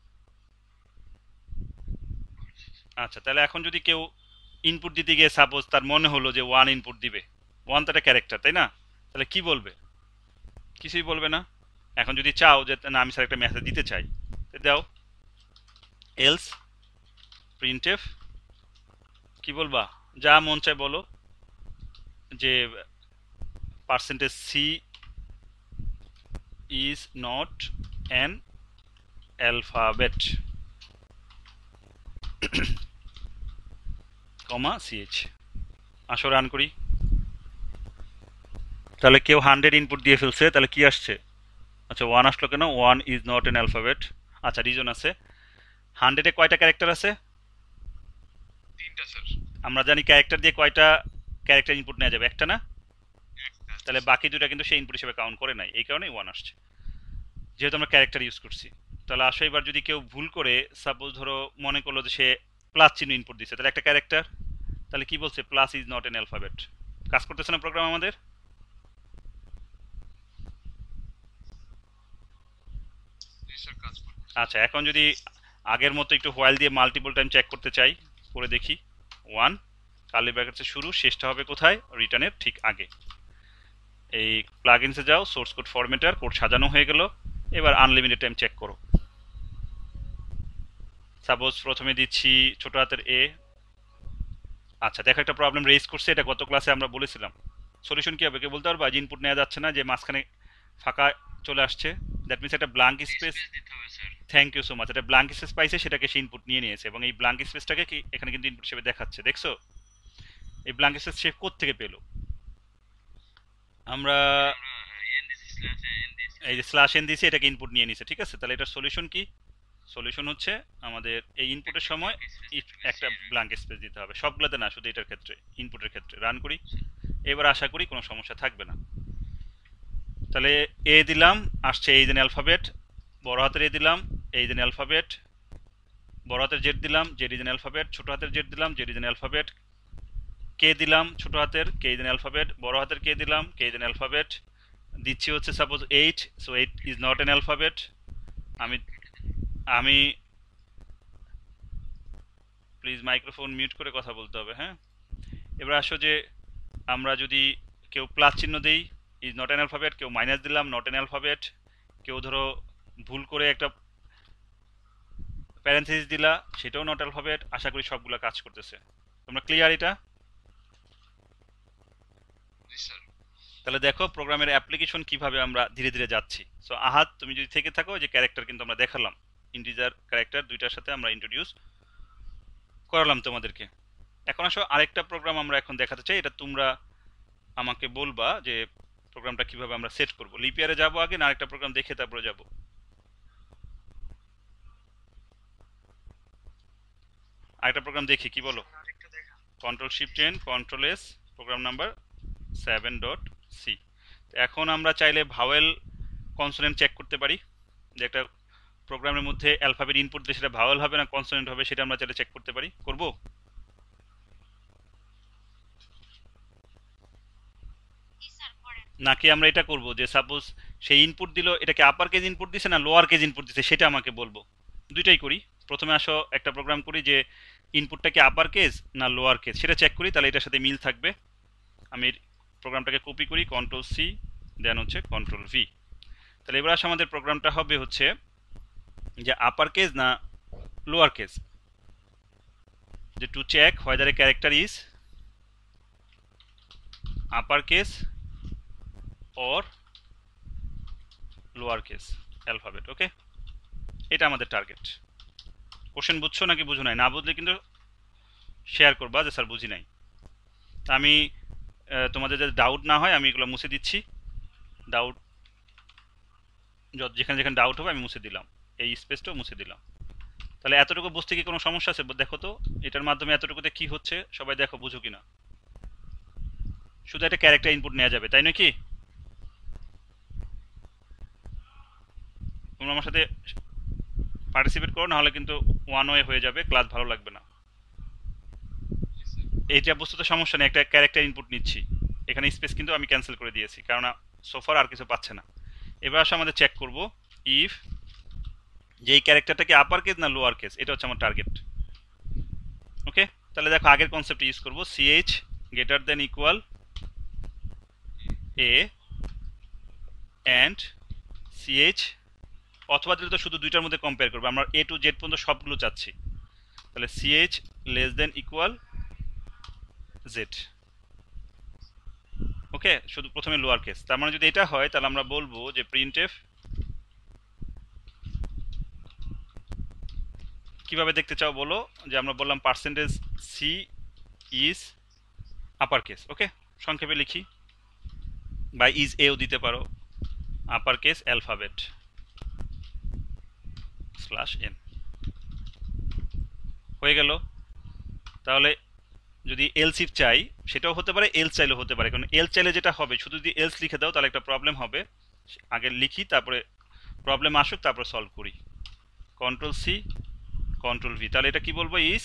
আচ্ছা, তাহলে এখন যদি কেউ ইনপুট দিতে গিয়ে সাপোজ তার মনে হলো যে ওয়ান ইনপুট দিবে, ওয়ান তো একটা ক্যারেক্টার তাই না, তাহলে কি বলবে? কিছুই বলবে না। এখন যদি চাও যে না আমি স্যার একটা মেসেজ দিতে চাই, দাও এলস প্রিন্টএফ, কি বলবা? যা মন চায় বলো, যে percentage C is not an alphabet comma CH. আসো রান করি। তাহলে কেউ হান্ড্রেড ইনপুট দিয়ে ফেলছে, তাহলে কি আসছে? আচ্ছা ওয়ান আসলো কেন? One is not an alphabet. আচ্ছা রিজন আছে। হান্ড্রেডে কয়টা ক্যারেক্টার আছে? তিনটা স্যার। আমরা জানি ক্যারেক্টার দিয়ে কয়টা ক্যারেক্টার ইনপুট নেওয়া যাবে? একটা না? তাহলে বাকি দুটা কিন্তু সেই ইনপুট হিসেবে কাউন্ট করে নাই, এই কারণেই ওয়ান আসছে। যেহেতু আমরা ক্যারেক্টার ইউজ করছি। তাহলে আসো এবার যদি কেউ ভুল করে সাপোজ ধরো মনে করলো যে সে প্লাস চিহ্ন ইনপুট দিচ্ছে, তাহলে একটা ক্যারেক্টার, তাহলে কি বলছে plus is not an alphabet. কাজ করতেছে না প্রোগ্রাম আমাদের? জি স্যার কাজ করবে। আচ্ছা, এখন যদি আগের মতো একটু হোয়াইল দিয়ে মাল্টিপল টাইম চেক করতে চাই, করে দেখি। ওয়ান, কার্লি ব্র্যাকেটসের শুরু, শেষটা হবে কোথায়? রিটার্নের ঠিক আগে। এই প্লাগইনসে যাও, সোর্স কোড ফরম্যাটার, কোড সাজানো হয়ে গেল। এবার আনলিমিটেড টাইম চেক করো। সাপোজ প্রথমে দিচ্ছি ছোট হাতের এ। আচ্ছা দেখো একটা প্রবলেম রেজ করছে, এটা গত ক্লাসে আমরা বলেছিলাম। সলিউশন কি হবে কেউ বলতে পারবা? যে ইনপুট নেওয়া যাচ্ছে না, যে মাঝখানে ফাঁকা চলে আসছে, দ্যাট মিনস একটা ব্ল্যাঙ্ক স্পেস। দিতে হবে sir. Thank you so much. এটা ব্ল্যাঙ্ক স্পেস পাইছে, সেটাকে সে ইনপুট নিয়ে নিয়েছে এবং এই ব্ল্যাঙ্ক স্পেসটাকে কি এখানে কিন্তু ইনপুট হিসেবে দেখাচ্ছে, দেখছো? এই ব্ল্যাঙ্ক স্পেস সে কোত্থেকে পেলো? আমরা এই যে স্ল্যাশ এন দিয়েছি, এটাকে ইনপুট নিয়ে নিছে, ঠিক আছে? তাহলে এটার সলিউশন কি? সলিউশন হচ্ছে আমাদের এই ইনপুটের সময় একটা ব্ল্যাঙ্ক স্পেস দিতে হবে, সবগুলোতে না, শুধু এটার ক্ষেত্রে, ইনপুটের ক্ষেত্রে। রান করি, এবার আশা করি কোনো সমস্যা থাকবে না। তাহলে এ দিলাম, আসছে এই দিন অ্যালফাবেট, বড় হাতের এ দিলাম, এই দিন অ্যালফাবেট, বড় হাতের জেড দিলাম, জেড ইজ এন অ্যালফাবেট, ছোট হাতের জেড দিলাম, Z is an alphabet, K দিলাম ছোট হাতের, কে ইজ এন অ্যালফাবেট, বড় হাতের কে দিলাম, কে ইজ এন অ্যালফাবেট, দিচ্ছি হচ্ছে suppose eight, so eight is not an alphabet. আমি আমি প্লিজ মাইক্রোফোন মিউট করে কথা বলতে হবে, হ্যাঁ? এবার আসো যে আমরা যদি কেউ প্লাস চিহ্ন দেই, ইজ নট এন অ্যালফাবেট, কেউ মাইনাস দিলাম, নট এন অ্যালফাবেট, কেউ ধরো ভুল করে একটা প্যারেন্থেসিস দিলা, সেটাও নট অ্যালফাবেট। আশা করি সবগুলো কাজ করতেছে। তোমরা ক্লিয়ার এটা? জি স্যার। তাহলে দেখো প্রোগ্রামের অ্যাপ্লিকেশন কিভাবে আমরা ধীরে ধীরে যাচ্ছি। সো আহাত তুমি যদি থেকে থাকো, যে ক্যারেক্টার কিন্তু আমরা দেখালাম, ইন্টিজার ক্যারেক্টার দুইটার সাথে আমরা ইন্ট্রোডিউস করালাম তোমাদেরকে। এখন আসো আরেকটা প্রোগ্রাম আমরা এখন দেখাতে চাই, এটা তোমরা আমাকে বলবা যে প্রোগ্রামটা কিভাবে আমরা সেট করব। লিপিয়ারে যাবো আগে, না আরেকটা প্রোগ্রাম দেখে তারপরে যাব? আরেকটা প্রোগ্রাম দেখি, কি বলো? Control shift N, control S, program number seven dot C. এখন আমরা চাইলে ভাওয়েল কনসোনেন্ট চেক করতে পারি, যে একটা প্রোগ্রামের মধ্যে অ্যালফাবেট ইনপুট দিয়ে সেটা ভাওয়েল হবে না কনসোনেন্ট হবে, সেটা আমরা চাইলে চেক করতে পারি। করব? নাকি আমরা এটা করব যে সাপোজ সেই ইনপুট দিল, এটাকে আপার কেজ ইনপুট দিছে না লোয়ার কেজ ইনপুট দিছে, সেটা আমাকে বলবো। দুইটাই করি। প্রথমে আসো একটা প্রোগ্রাম করি যে ইনপুটটা কি আপার কেজ না লোয়ার কেজ, সেটা চেক করি, তাহলে এটার সাথে মিল থাকবে। আমি প্রোগ্রামটাকে কপি করি, কন্ট্রোল সি, দেন হচ্ছে কন্ট্রোল ভি। তাহলে এবার আসে আমাদের প্রোগ্রামটা হবে হচ্ছে যে আপার কেজ না লোয়ার কেজ, যে to check whether a character is upper case or lower case alphabet. Okay, এটা আমাদের টার্গেট। কোশ্চেন বুঝছো নাকি বুঝো নাই? না বুঝলে কিন্তু শেয়ার করবা যে স্যার বুঝি নাই। তা আমি তোমাদের যাতে ডাউট না হয় আমি এগুলো মুছে দিচ্ছি। ডাউট যেখানে যেখানে ডাউট হবে আমি মুছে দিলাম, এই স্পেসটাও মুছে দিলাম। তাহলে এতটুকু বুঝতে কি কোনো সমস্যা আছে? দেখো তো এটার মাধ্যমে এতটুকুতে কি হচ্ছে, সবাই দেখো বুঝো কিনা। শুধু একটা ক্যারেক্টার ইনপুট নেওয়া যাবে, তাই নয় কি? তোমরা আমার সাথে পার্টিসিপেট করো, নাহলে কিন্তু ওয়ান ওয়ে হয়ে যাবে, ক্লাস ভালো লাগবে না। এইটা বস্তুতে সমস্যা নেই, একটা ক্যারেক্টার ইনপুট নিচ্ছি, এখানে স্পেস কিন্তু আমি ক্যান্সেল করে দিয়েছি, কারণ সোফার আর কিছু পাচ্ছে না। এবার আসলে আমাদের চেক করব ইফ যে এই ক্যারেক্টারটা কি আপার কেস না লোয়ার কেস, এটা হচ্ছে আমার টার্গেট। ওকে, তাহলে দেখো আগের কনসেপ্ট ইউজ করব, CH greater than equal A and CH, অথবা দিলে তো শুধু দুইটার মধ্যে কম্পেয়ার করবো, আমরা এ টু জেড পর্যন্ত সবগুলো চাচ্ছি। তাহলে CH less than equal Z. Okay, শুধু প্রথমে লোয়ার কেস। তার মানে যদি এটা হয় তাহলে আমরা বলবো যে প্রিন্টএফ কিভাবে দেখতে চাও বলো, যে আমরা বললাম percentage C is upper case. Okay, সংক্ষেপে লিখি, বা ইজ এও দিতে পারো, upper case alphabet slash N. হয়ে গেল। তাহলে যদি এলস ইফ চাই সেটাও হতে পারে, এলস চাইলেও হতে পারে, কারণ এলস চাইলে যেটা হবে, শুধু যদি এলস লিখে দাও তাহলে একটা প্রবলেম হবে। আগে লিখি তারপরে প্রবলেম আসুক তারপর সলভ করি। কন্ট্রোল সি কন্ট্রোল ভি, তাহলে এটা কি বলবো ইজ,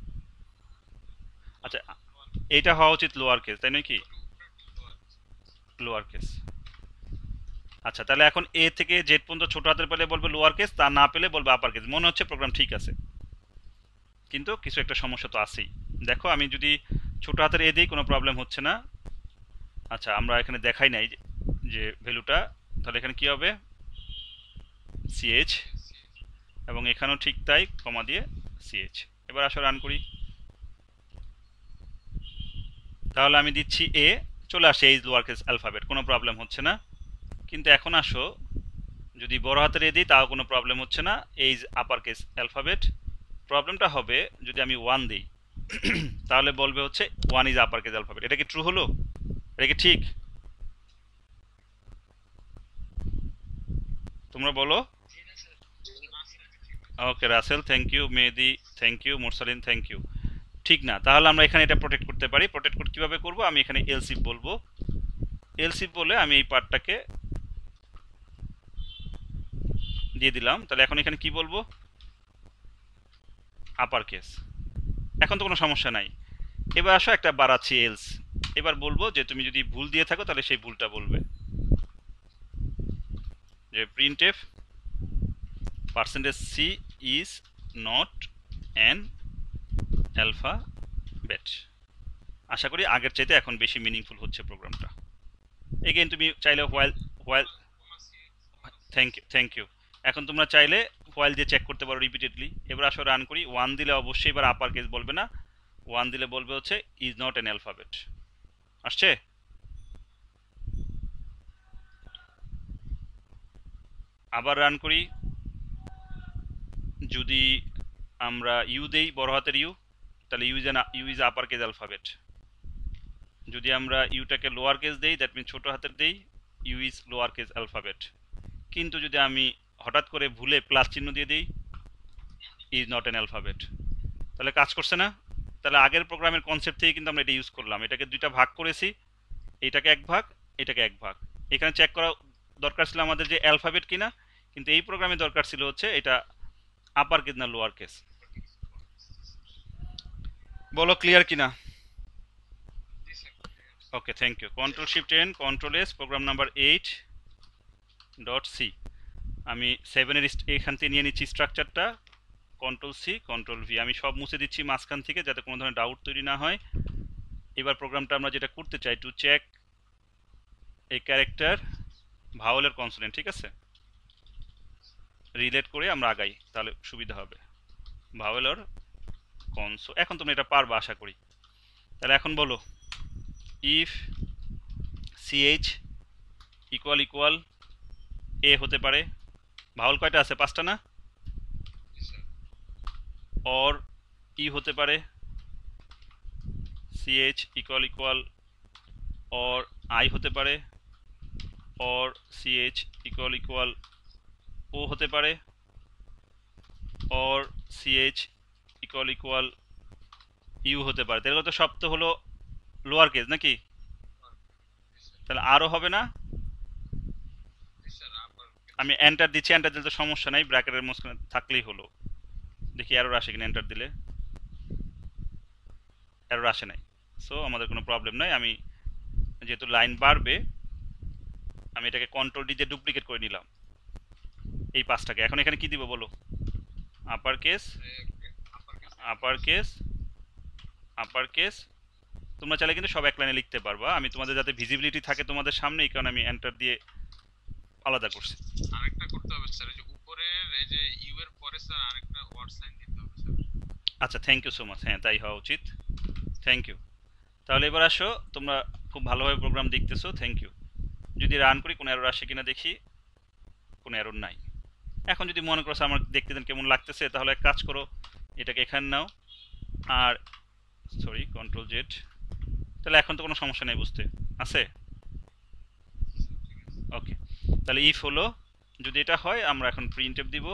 আচ্ছা এইটা হওয়া উচিত লোয়ার কেস তাই নয় কি, লোয়ার কেস। আচ্ছা তাহলে এখন এ থেকে জেড পর্যন্ত ছোট হাতের পেলে বলবে লোয়ার কেস, তা না পেলে বলবে আপার কেস। মনে হচ্ছে প্রোগ্রাম ঠিক আছে, কিন্তু কিছু একটা সমস্যা তো আছেই। দেখো আমি যদি ছোট হাতের এ দিই কোনো প্রবলেম হচ্ছে না। আচ্ছা আমরা এখানে দেখাই নাই যে ভ্যালুটা, তাহলে এখানে কি হবে সিএইচ, এবং এখানেও ঠিক তাই কমা দিয়ে সিএইচ। এবার আসো রান করি, তাহলে আমি দিচ্ছি এ, চলে আসে এইজ লোয়ার কেস অ্যালফাবেট, কোনো প্রবলেম হচ্ছে না। কিন্তু এখন আসো যদি বড় হাতের এ দিই তাও কোনো প্রবলেম হচ্ছে না, এইজ আপার কেস অ্যালফাবেট। প্রবলেমটা হবে যদি আমি ওয়ান দিই তাহলে বলবে হচ্ছে one is upper case alphabet. এটা কি ট্রু হলো, এটা কি ঠিক, তোমরা বলো। Okay Rasel thank you, Mehedi thank you, Mursalin thank you. ঠিক না, তাহলে আমরা এখানে এটা প্রোটেক্ট করতে পারি। প্রোটেক্ট করতে কীভাবে করবো, আমি এখানে এলসিফ বলবো, এলসিফ বলে আমি এই পার্টটাকে দিয়ে দিলাম। তাহলে এখন এখানে কি বলবো আপার কেস, এখন তো কোনো সমস্যা নাই। এবার আসো একটা বাড়াচ্ছি এলস, এবার বলবো যে তুমি যদি ভুল দিয়ে থাকো তাহলে সেই ভুলটা বলবে, যে printf percentage C is not an alphabet. আশা করি আগের চাইতে এখন বেশি মিনিংফুল হচ্ছে প্রোগ্রামটা। এগেইন তুমি চাইলে while while thank you thank you এখন তোমরা চাইলে হোয়াইল দিয়ে চেক করতে পারো রিপিটেডলি। এবার আসো রান করি, ওয়ান দিলে অবশ্যই এবার আপার কেস বলবে না, ওয়ান দিলে বলবে হচ্ছে ইজ নট অ্যান অ্যালফাবেট। আসছে, আবার রান করি, যদি আমরা ইউ দেই বড় হাতের ইউ তাহলে U is an U is upper case alphabet. যদি আমরা ইউটাকে লোয়ার কেস দেই দ্যাট মিন ছোট হাতের দেই, U is lower case alphabet. কিন্তু যদি আমি হঠাৎ করে ভুলে প্লাস চিহ্ন দিয়ে দিই ইজ নট অ্যান অ্যালফাবেট, তাহলে কাজ করছে না। তাহলে আগের প্রোগ্রামের কনসেপ্ট থেকে কিন্তু আমরা এটা ইউজ করলাম, এটাকে দুইটা ভাগ করেছি, এটাকে এক ভাগ এটাকে এক ভাগ। এখানে চেক করা দরকার ছিল আমাদের যে অ্যালফাবেট কিনা, কিন্তু এই প্রোগ্রামে দরকার ছিল হচ্ছে এটা আপার কেস না লোয়ার কেস। বলো ক্লিয়ার কিনা। Okay thank you. Control shift N control S program number eight dot C, আমি সেভেনের এখান থেকে নিয়ে নিচ্ছি স্ট্রাকচারটা, কন্ট্রোল সি কন্ট্রোল ভি, আমি সব মুছে দিচ্ছি মাঝখান থেকে যাতে কোনো ধরনের ডাউট তৈরি না হয়। এবার প্রোগ্রামটা আমরা যেটা করতে চাই টু চেক এই ক্যারেক্টার ভাওয়েলের কনসোনেন্ট, ঠিক আছে, রিলেট করে আমরা আগাই তাহলে সুবিধা হবে। ভাওয়েল আর কনসো, এখন তোমরা এটা পারবা আশা করি। তাহলে এখন বলো if CH equal equal A হতে পারে, ভাওয়েল কয়টা আছে পাঁচটা না, অর ই হতে পারে CH equal equal or I হতে পারে, or CH equal equal O হতে পারে, or CH equal equal U হতে পারে। তাহলে তো সব তো হলো লোয়ার কেস নাকি, তাহলে আরও হবে না। আমি এন্টার দিচ্ছি, এন্টার দিলে তো সমস্যা নাই, ব্র্যাকেটের মাঝখানে থাকলেই হলো। দেখি এরর আসে কিনা, এন্টার দিলে এরর আসে নাই, সো আমাদের কোনো প্রবলেম নাই। আমি যেহেতু লাইন বাড়বে আমি এটাকে কন্ট্রোল ডি দিয়ে ডুপ্লিকেট করে নিলাম এই পাঁচটাকে। এখন এখানে কি দিব বলো, upper case upper case upper case. তোমরা চাইলে কিন্তু সব এক লাইনে লিখতে পারবা, আমি তোমাদের যাতে ভিজিবিলিটি থাকে তোমাদের সামনে এই কারণে আমি এন্টার দিয়ে আলাদা করছি। আরেকটা করতে হবে স্যার, এই যে উপরের এই যে ইউ এর পরে স্যার আরেকটা ওয়ার্ড সাইন দিতে হবে স্যার। আচ্ছা থ্যাংক ইউ সো মাচ, হ্যাঁ তাই হওয়া উচিত, থ্যাংক ইউ। তাহলে এবার আসো, তোমরা খুব ভালোভাবে প্রোগ্রাম দেখতেছো, থ্যাংক ইউ। যদি রান করি কোনো এরর আসে কিনা দেখি, কোনো এরর নাই। এখন যদি মনে করো আমার দেখতে দেন কেমন লাগতেছে, তাহলে এক কাজ করো, এটাকে এখানে নাও আর সরি কন্ট্রোল জেড, তাহলে এখন তো কোনো সমস্যা নেই, বুঝতে আছে। ওকে তাহলে ইফ হলো, যদি এটা হয় আমরা এখন প্রিন্টএফ দিব,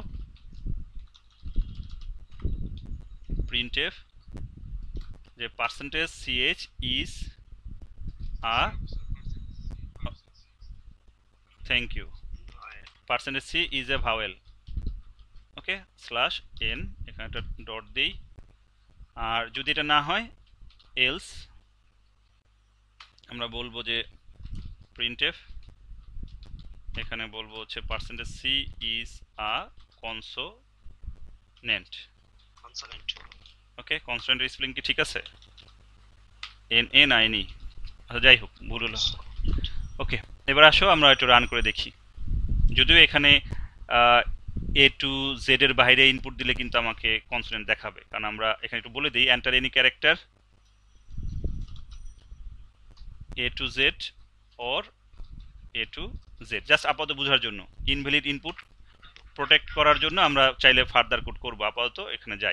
প্রিন্টএফ যে percentage CH is a thank you percentage C is a vowel, okay, slash N, এখানে একটা ডট দিই। আর যদি এটা না হয় এলস আমরা বলবো যে প্রিন্টএফ, এখানে বলবো হচ্ছে percentage C is a consonant, consonant. Okay, কনসোনেন্টের স্পেলিং কি ঠিক আছে? এন এ নাইন ই, আচ্ছা যাই হোক ভুল হলো। ওকে, এবার আসো আমরা একটু রান করে দেখি। যদিও এখানে এ টু জেড এর বাইরে ইনপুট দিলে কিন্তু আমাকে কনসোনেন্ট দেখাবে, কারণ আমরা এখানে একটু বলে দিই enter any character A to Z or A to Z, just আপাতত বোঝার জন্য, ইনভ্যালিড ইনপুট প্রোটেক্ট করার জন্য আমরা চাইলে ফার্দার কোড করবো। আপাতত এখানে যাই।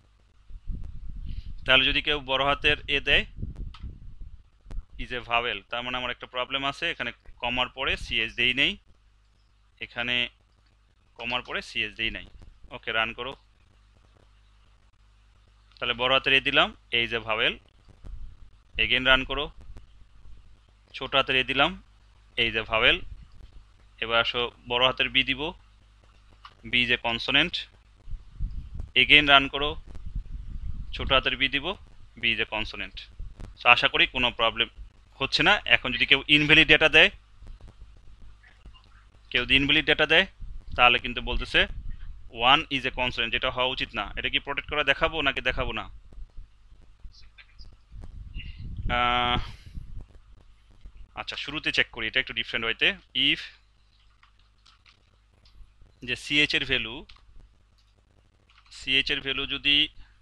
তাহলে যদি কেউ বড় হাতের এ দেয় ইজ এ ভাওয়েল, তার মানে আমার একটা প্রবলেম আছে, এখানে কমার পরে সিএস দেই নেই, এখানে কমার পরে সিএস দেই নাই। ওকে, রান করো। তাহলে বড় হাতের এ দিলাম, এই যে ভাওয়েল, এগেন রান করো। ছোট হাতের এ দিলাম, এই যে ভাওয়েল। এবার আসো বড় হাতের বি দিব, বি যে কনসোনেন্ট, এগেন রান করো। ছোট হাতের বি দিব, বি যে কনসোনেন্ট। সো আশা করি কোনো প্রবলেম হচ্ছে না। এখন যদি কেউ ইনভ্যালিড ডেটা দেয়, কেউ যদি ইনভ্যালিড ডেটা দেয় তাহলে কিন্তু বলতেছে ওয়ান ইজ এ কনসোনেন্ট, যেটা হওয়া উচিত না। এটা কি প্রোটেক্ট করা দেখাবো নাকি দেখাবো না? আচ্ছা, শুরুতে চেক করি, এটা একটু ডিফারেন্ট হইতে। ইফ যে সিএইচ এর ভ্যালু, সিএইচ এর ভ্যালু যদি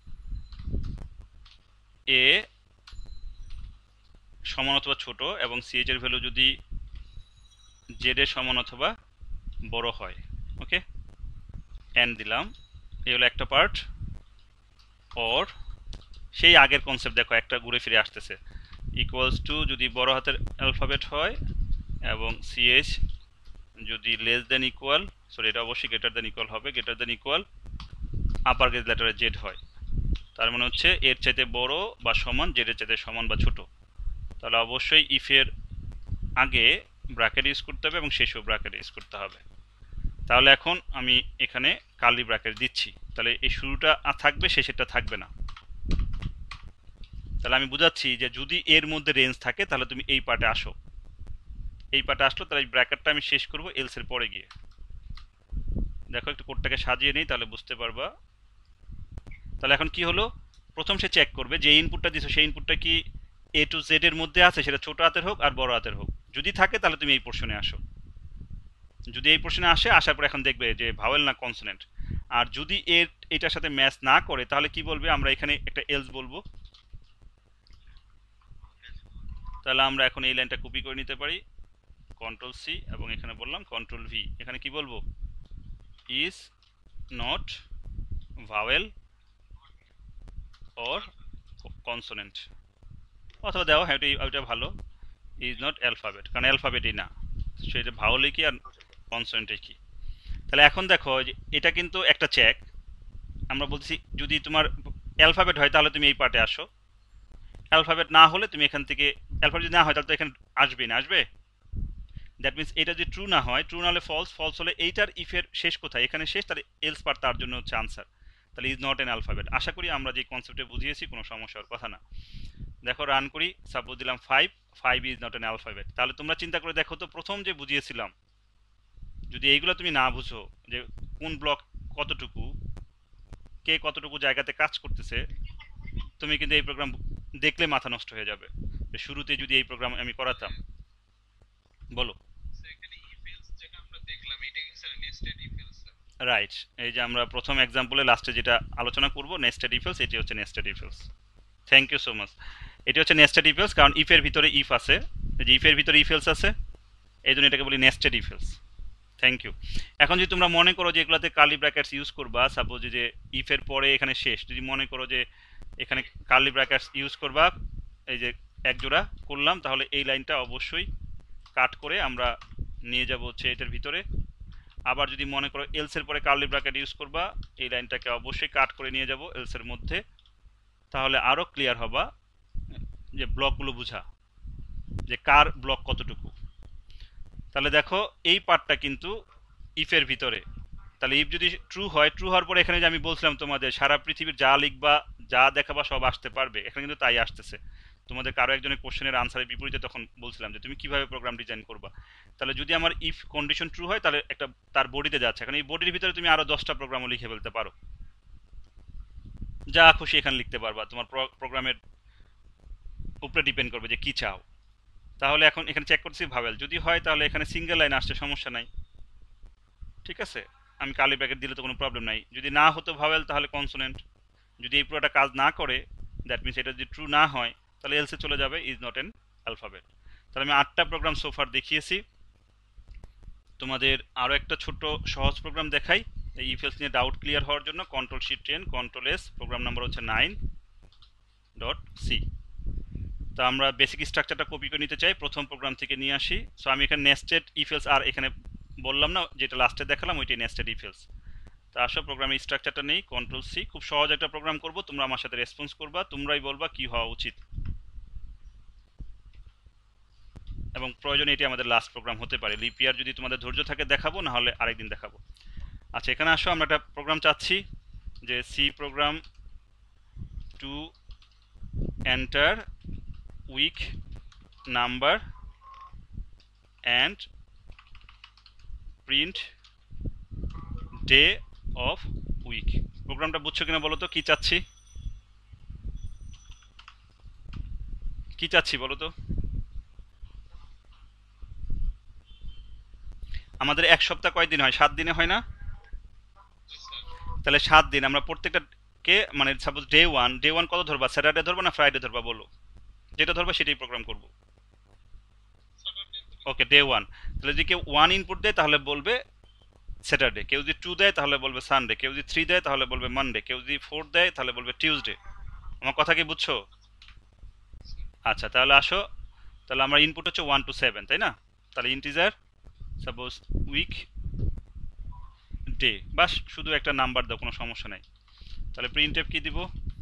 এ সমান অথবা ছোট এবং সিএইচ এর ভ্যালু যদি জেড এর সমান অথবা বড় হয়, ওকে, এন দিলাম, এই হলো একটা পার্ট। অর সেই আগের কনসেপ্ট দেখো, একটা ঘুরে ফিরে আসতেছে, ইকুয়ালস টু যদি বড় হাতের অ্যালফাবেট হয় এবং সিএইচ যদি লেস দেন ইকুয়াল, সরি এটা অবশ্যই গ্রেটার দেন ইকুয়াল হবে, greater than equal upper case লেটারে জেড হয়, তার মানে হচ্ছে এর চাইতে বড় বা সমান, জেড এর চাইতে সমান বা ছোট। তাহলে অবশ্যই ইফের আগে ব্র্যাকেট ইউজ করতে হবে এবং শেষেও ব্র্যাকেট ইউজ করতে হবে। তাহলে এখন আমি এখানে কার্লি ব্র্যাকেট দিচ্ছি, তাহলে এই শুরুটা থাকবে, শেষেরটা থাকবে না। তাহলে আমি বুঝাচ্ছি যে যদি এর মধ্যে রেঞ্জ থাকে তাহলে তুমি এই পার্টে আসো, এই পার্টে আসলো, তাহলে এই ব্র্যাকেটটা আমি শেষ করব এলস এর পরে গিয়ে। দেখো একটু কোডটাকে সাজিয়ে নেই তাহলে বুঝতে পারবা। তাহলে এখন কি হলো, প্রথম সে চেক করবে যে ইনপুটটা দিছো সেই ইনপুটটা কি এ টু জেড এর মধ্যে আছে, সেটা ছোট হাতের হোক আর বড় হাতের হোক। যদি থাকে তাহলে তুমি এই পোর্শনে আসো, যদি এই পোর্শনে আসে, আসার পর এখন দেখবে যে ভাওয়েল না কনসোনেন্ট। আর যদি এর এটার সাথে ম্যাচ না করে তাহলে কি বলবে, আমরা এখানে একটা এলস বলবো। তাহলে আমরা এখন এই লাইনটা কপি করে নিতে পারি, কন্ট্রোল সি, এবং এখানে বললাম কন্ট্রোল ভি। এখানে কি বলবো, is not vowel or consonant, অথবা দেওয়া হ্যাঁ ওইটা ভালো, ইজ নট অ্যালফাবেট, কারণ অ্যালফাবেটই না, সেটা ভাওয়েলই কি আর কনসোনেন্টই কি। তাহলে এখন দেখো যে এটা কিন্তু একটা চেক, আমরা বলছি যদি তোমার অ্যালফাবেট হয় তাহলে তুমি এই পার্টে আসো, অ্যালফাবেট না হলে তুমি এখান থেকে, অ্যালফাবেট যদি না হয় তাহলে তো এখানে আসবে না, আসবে। দ্যাট মিনস এটা যদি ট্রু না হয়, ট্রু না হলে ফলস, ফলস হলে এইটার ইফের শেষ কোথায়, এখানে শেষ, তাহলে এলস পার্ট তার জন্য হচ্ছে আনসার। তাহলে ইজ নট এন অ্যালফাবেট। আশা করি আমরা যে কনসেপ্টে বুঝিয়েছি কোনো সমস্যা হওয়ার কথা না। দেখো রান করি, সাপোজ দিলাম five, five is not an alphabet. তাহলে তোমরা চিন্তা করে দেখো তো, প্রথম যে বুঝিয়েছিলাম, যদি এইগুলো তুমি না বুঝো যে কোন ব্লক কতটুকু, কে কতটুকু জায়গাতে কাজ করতেছে, তুমি কিন্তু এই প্রোগ্রাম দেখলে মাথা নষ্ট হয়ে যাবে। শুরুতে যদি এই প্রোগ্রাম আমি করাতাম, বলো। রাইট, এই যে আমরা প্রথম এক্সাম্পলে লাস্টে যেটা আলোচনা করব নেস্টেড ইফ এলস, এটি হচ্ছে nested if else. Thank you so much. এটি হচ্ছে নেস্টেড ইফ এলস, কারণ ইফের ভিতরে ইফ আছে, এই যে ইফের ভিতরে ইফ এলস আছে, এই জন্য এটাকে বলি nested if else. Thank you. এখন যদি তোমরা মনে করো যে এগুলোতে কার্লি ব্র্যাকেটস ইউজ করবা, সাপোজ যে ইফের পরে এখানে শেষ, যদি মনে করো যে এখানে কার্লি ব্র্যাকেটস ইউজ করবা, এই যে এক জোড়া করলাম, তাহলে এই লাইনটা অবশ্যই কাট করে আমরা নিয়ে যাব হচ্ছে এটার ভিতরে। আবার যদি মনে করো এলসের পরে কার্লি ব্র্যাকেট ইউজ করবা, এই লাইনটাকে অবশ্যই কাট করে নিয়ে যাব এলসের মধ্যে, তাহলে আরও ক্লিয়ার হবা যে ব্লকগুলো বোঝা, যে কার ব্লক কতটুকু। তাহলে দেখো এই পার্টটা কিন্তু ইফের ভিতরে, তাহলে ইফ যদি ট্রু হয়, ট্রু হওয়ার পরে এখানে যে আমি বলছিলাম তোমাদের সারা পৃথিবীর যা লিখবা যা দেখাবা সব আসতে পারবে, এখানে কিন্তু তাই আসতেছে। তোমাদের কারো একজনের কোশ্চেনের আনসারের বিপরীতে তখন বলছিলাম যে তুমি কিভাবে প্রোগ্রাম ডিজাইন করবা। তাহলে যদি আমার ইফ কন্ডিশন ট্রু হয় তাহলে একটা তার বডিতে যাচ্ছে, এখন এই বডির ভিতরে তুমি আরো দশটা প্রোগ্রামও লিখে ফেলতে পারো, যা খুশি এখানে লিখতে পারবা, তোমার প্রোগ্রামের উপরে ডিপেন্ড করবে যে কি চাও। তাহলে এখন এখানে চেক করছি ভাবেল, যদি হয় তাহলে এখানে সিঙ্গেল লাইন আসছে, সমস্যা নাই, ঠিক আছে, আমি কালি ব্র্যাকেট দিলে তো কোনো প্রবলেম নাই। যদি না হতো ভাওয়েল তাহলে কনসোনেন্ট। যদি এই পুরোটা কাজ না করে, দ্যাট মিনস এটা যদি ট্রু না হয় তাহলে এলসে চলে যাবে ইজ নট এন অ্যালফাবেট। তাহলে আমি আটটা প্রোগ্রাম সোফার দেখিয়েছি, তোমাদের আরও একটা ছোট সহজ প্রোগ্রাম দেখাই এই ইফেলস নিয়ে ডাউট ক্লিয়ার হওয়ার জন্য। Control shift ten, control S, program number হচ্ছে নাইন ডট সি। তো আমরা বেসিক স্ট্রাকচারটা কপি করে নিতে চাই, প্রথম প্রোগ্রাম থেকে নিয়ে আসি। সো আমি এখানে নেস্টেড ইফেলস, আর এখানে বললাম না যেটা লাস্টে দেখালাম ওইটাই নেস্টেড ইফেলস। তো আসো প্রোগ্রামের স্ট্রাকচারটা নেই, কন্ট্রোল সি। খুব সহজ একটা প্রোগ্রাম করব, তোমরা আমার সাথে রেসপন্স করবা, তোমরাই বলবা কি হওয়া উচিত, এবং প্রয়োজনে এটি আমাদের লাস্ট প্রোগ্রাম হতে পারে। লিপ ইয়ার যদি তোমাদের ধৈর্য থাকে দেখাবো, না হলে আরেকদিন দেখাবো। আচ্ছা এখানে আসো, আমরা একটা প্রোগ্রাম চাচ্ছি যে C program to enter week number and print day of week. প্রোগ্রামটা বুঝছো কিনা বলো তো, কি চাচ্ছি কি চাচ্ছি বলো তো। আমাদের এক সপ্তাহ কয় দিন হয়? সাত দিনে হয় না? তাহলে সাত দিন আমরা প্রত্যেকটা কে, মানে suppose day one, day one কত ধরবা, স্যাটারডে ধরবা না ফ্রাইডে ধরবা বলো, যেটা ধরবা সেটাই প্রোগ্রাম করব। ওকে ডে ওয়ান, তাহলে যদি কেউ ওয়ান ইনপুট দেয় তাহলে বলবে স্যাটারডে, কেউ যদি টু দেয় তাহলে বলবে সানডে, কেউ যদি থ্রি দেয় তাহলে বলবে মানডে, কেউ যদি ফোর দেয় তাহলে বলবে টিউসডে। আমার কথা কি বুঝছো? আচ্ছা তাহলে আসো, তাহলে আমার ইনপুট হচ্ছে ওয়ান টু সেভেন, তাই না? তাহলে ইন্টিজার সাপোজ উইক ডে, বাস শুধু একটা নাম্বার দাও, কোনো সমস্যা নাই। তাহলে প্রিন্ট এফ কি দিব,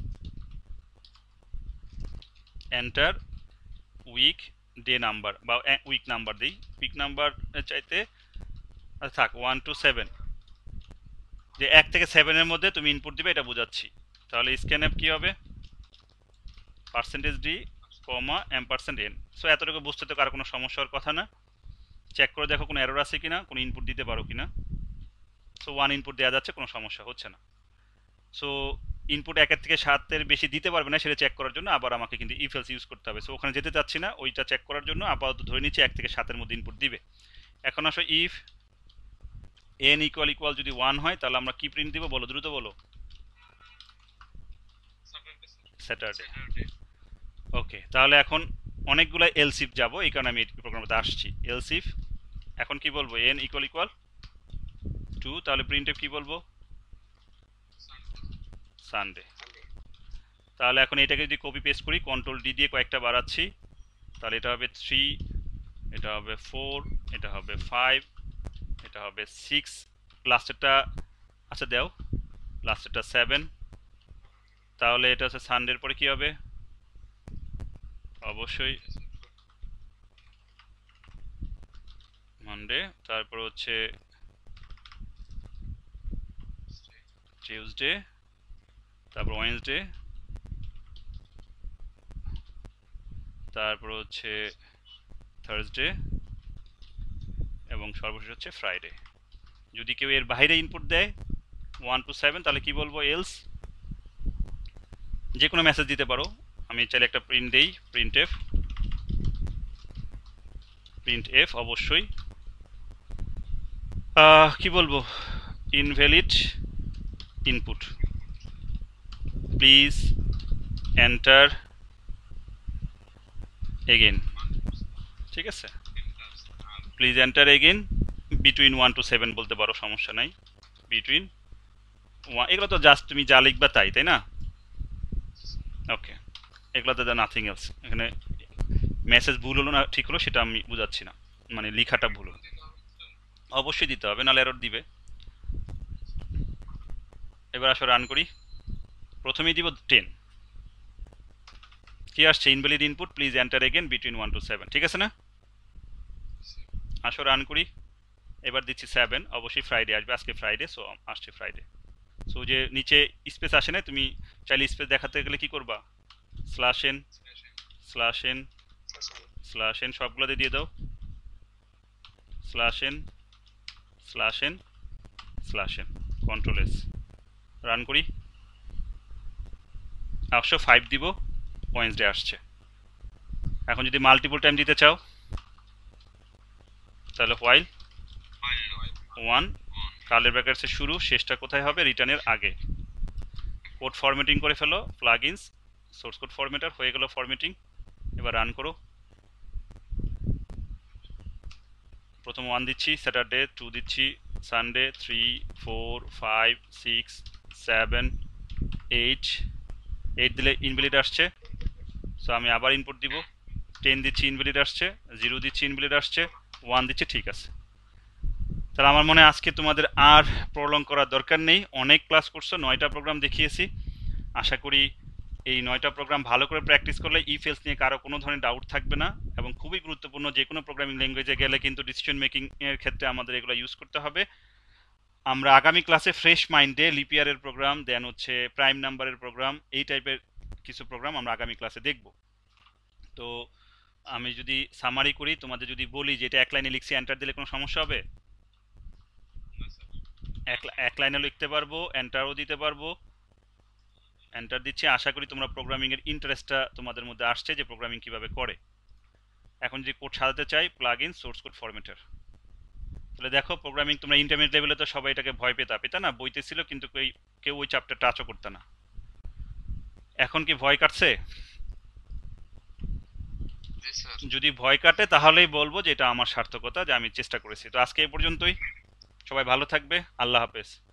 এন্টার উইক ডে নাম্বার বা উইক নাম্বার দিই, উইক নাম্বার চাইতে আচ্ছা থাক ওয়ান টু সেভেন, যে এক থেকে সেভেনের মধ্যে তুমি ইনপুট দিবে এটা বোঝাচ্ছি। তাহলে স্ক্যান অ্যাপ কী হবে, percentage D comma M percent N. So এতটুকু বুঝতে তো কারো কোনো সমস্যার কথা না। চেক করে দেখো কোনো এরর আছে কিনা, কোনো ইনপুট দিতে পারো কিনা। সো ওয়ান ইনপুট দেওয়া যাচ্ছে, কোনো সমস্যা হচ্ছে না। সো ইনপুট একের থেকে সাতের বেশি দিতে পারবে না, সেটা চেক করার জন্য আবার আমাকে কিন্তু ইফেলস ইউজ করতে হবে। সো ওখানে যেতে চাচ্ছি না, ওইটা চেক করার জন্য আপাতত ধরে নিচ্ছি এক থেকে সাতের মধ্যে ইনপুট দিবে। এখন আসো ইফ এন ইকুয়াল ইকুয়াল যদি ওয়ান হয় তাহলে আমরা কি প্রিন্ট দিব বলো, দ্রুত বলো। স্যাটারডে। ওকে তাহলে এখন অনেকগুলো এলসিফ যাব, এই কারণে আমি এই প্রোগ্রামটাতে আসছি। এলসিফ এখন কি বলবো, এন ইকুয়াল ইকুয়াল টু, তাহলে প্রিন্ট এফ কি বলবো, সানডে। তাহলে এখন এটাকে যদি কপি পেস্ট করি, কন্ট্রোল ডি দিয়ে কয়েকটা বাড়াচ্ছি, তাহলে এটা হবে থ্রি, এটা হবে ফোর, এটা হবে ফাইভ, এটা হবে সিক্স, লাস্টেরটা আচ্ছা দেও, লাস্টেরটা সেভেন। তাহলে এটা হচ্ছে সানডের পরে কি হবে, অবশ্যই মানডে, তারপর হচ্ছে টিউসডে, তারপর ওয়েডনেসডে, তারপর হচ্ছে থার্সডে, এবং সর্বশেষ হচ্ছে ফ্রাইডে। যদি কেউ এর বাইরে ইনপুট দেয় ওয়ান টু সেভেন তাহলে কি বলবো, এলস। যে কোনো মেসেজ দিতে পারো, আমি চাইলে একটা প্রিন্ট দেই, প্রিন্ট এফ, প্রিন্ট এফ অবশ্যই কি বলবো, invalid input, please enter again, ঠিক আছে, please enter again between one to seven বলতে পারো, সমস্যা নাই, বিটুইন ওয়ান। এগুলো তো জাস্ট তুমি যা লিখবা তাই, তাই না? ওকে এগুলোতে নাথিং এলস। এখানে মেসেজ ভুল হলো না ঠিক হলো সেটা আমি বুঝাচ্ছি না, মানে লেখাটা ভুল হলো, অবশ্যই দিতে হবে, নাহলে এরর দিবে। এবার আসো রান করি, প্রথমেই দিব টেন, কি আসছে, invalid input, please enter again between one to seven, ঠিক আছে না? আসো রান করি, এবার দিচ্ছি সেভেন, অবশ্যই ফ্রাইডে আসবে, আজকে ফ্রাইডে, সো আসছে ফ্রাইডে। সো যে নিচে স্পেস আসে না, তুমি চাইলে স্পেস দেখাতে গেলে কি করবা, slash N slash N slash N সবগুলোতে দিয়ে দাও, slash N slash N slash N, control S, run করি। একশো ফাইভ দিব, ওয়েন্সডে আসছে। এখন যদি মাল্টিপল টাইম দিতে চাও তাহলে হোয়াইল ওয়ান, কালের ব্র্যাকেটসের শুরু, শেষটা কোথায় হবে, রিটার্নের আগে। কোড ফরম্যাটিং করে ফেলো, প্লাগইনস সোর্স কোড ফরম্যাটার হয়ে গেল ফরম্যাটিং। এবার রান করো। প্রথম ওয়ান দিচ্ছি স্যাটারডে, টু দিচ্ছি Sunday, three four five six seven eight, eight দিলে ইনভ্যালিড আসছে, সো আমি আবার ইনপুট দিব। টেন দিচ্ছি ইনভ্যালিড আসছে, জিরো দিচ্ছি ইনভ্যালিড আসছে, ওয়ান দিচ্ছি ঠিক আছে। তাহলে আমার মনে হয় আজকে তোমাদের আর প্রলং করার দরকার নেই, অনেক ক্লাস করছো, নয়টা প্রোগ্রাম দেখিয়েছি। আশা করি এই নয়টা প্রোগ্রাম ভালো করে প্র্যাকটিস করলে ইফ এলস নিয়ে কারো কোনো ধরনের ডাউট থাকবে না, এবং খুবই গুরুত্বপূর্ণ, যে কোনো প্রোগ্রামিং ল্যাঙ্গুয়েজে গেলে কিন্তু ডিসিশন মেকিং এর ক্ষেত্রে আমাদের এগুলো ইউজ করতে হবে। আমরা আগামী ক্লাসে ফ্রেশ মাইন্ডে লিপিয়ারের প্রোগ্রাম, দেন হচ্ছে প্রাইম নাম্বারের প্রোগ্রাম, এই টাইপের কিছু প্রোগ্রাম আমরা আগামী ক্লাসে দেখব। তো আমি যদি সামারি করি, তোমাদের যদি বলি যে এটা এক লাইনে লিখছি, এন্টার দিলে কোনো সমস্যা হবে? এক এক লাইনে লিখতে পারবো, এন্টারও দিতে পারবো। এন্টার দিচ্ছি, আশা করি তোমরা প্রোগ্রামিং এর ইন্টারেস্টটা তোমাদের মধ্যে আসছে যে প্রোগ্রামিং কিভাবে করে। এখন যদি কোড সাজাতে চাই, প্লাগইন সোর্স কোড ফরম্যাটার, তাহলে দেখো প্রোগ্রামিং তোমরা ইন্টারমিডিয়েট লেভেলে তো সবাই এটাকে ভয় পেতা পেতা না, বইতে ছিল কিন্তু কেউ ওই চ্যাপ্টার টাচও করতে না। এখন কি ভয় কাটছে? যদি ভয় কাটে তাহলেই বলবো যে এটা আমার সার্থকতা, যে আমি চেষ্টা করেছি। তো আজকে এই পর্যন্তই, সবাই ভালো থাকবে, আল্লাহ হাফেজ।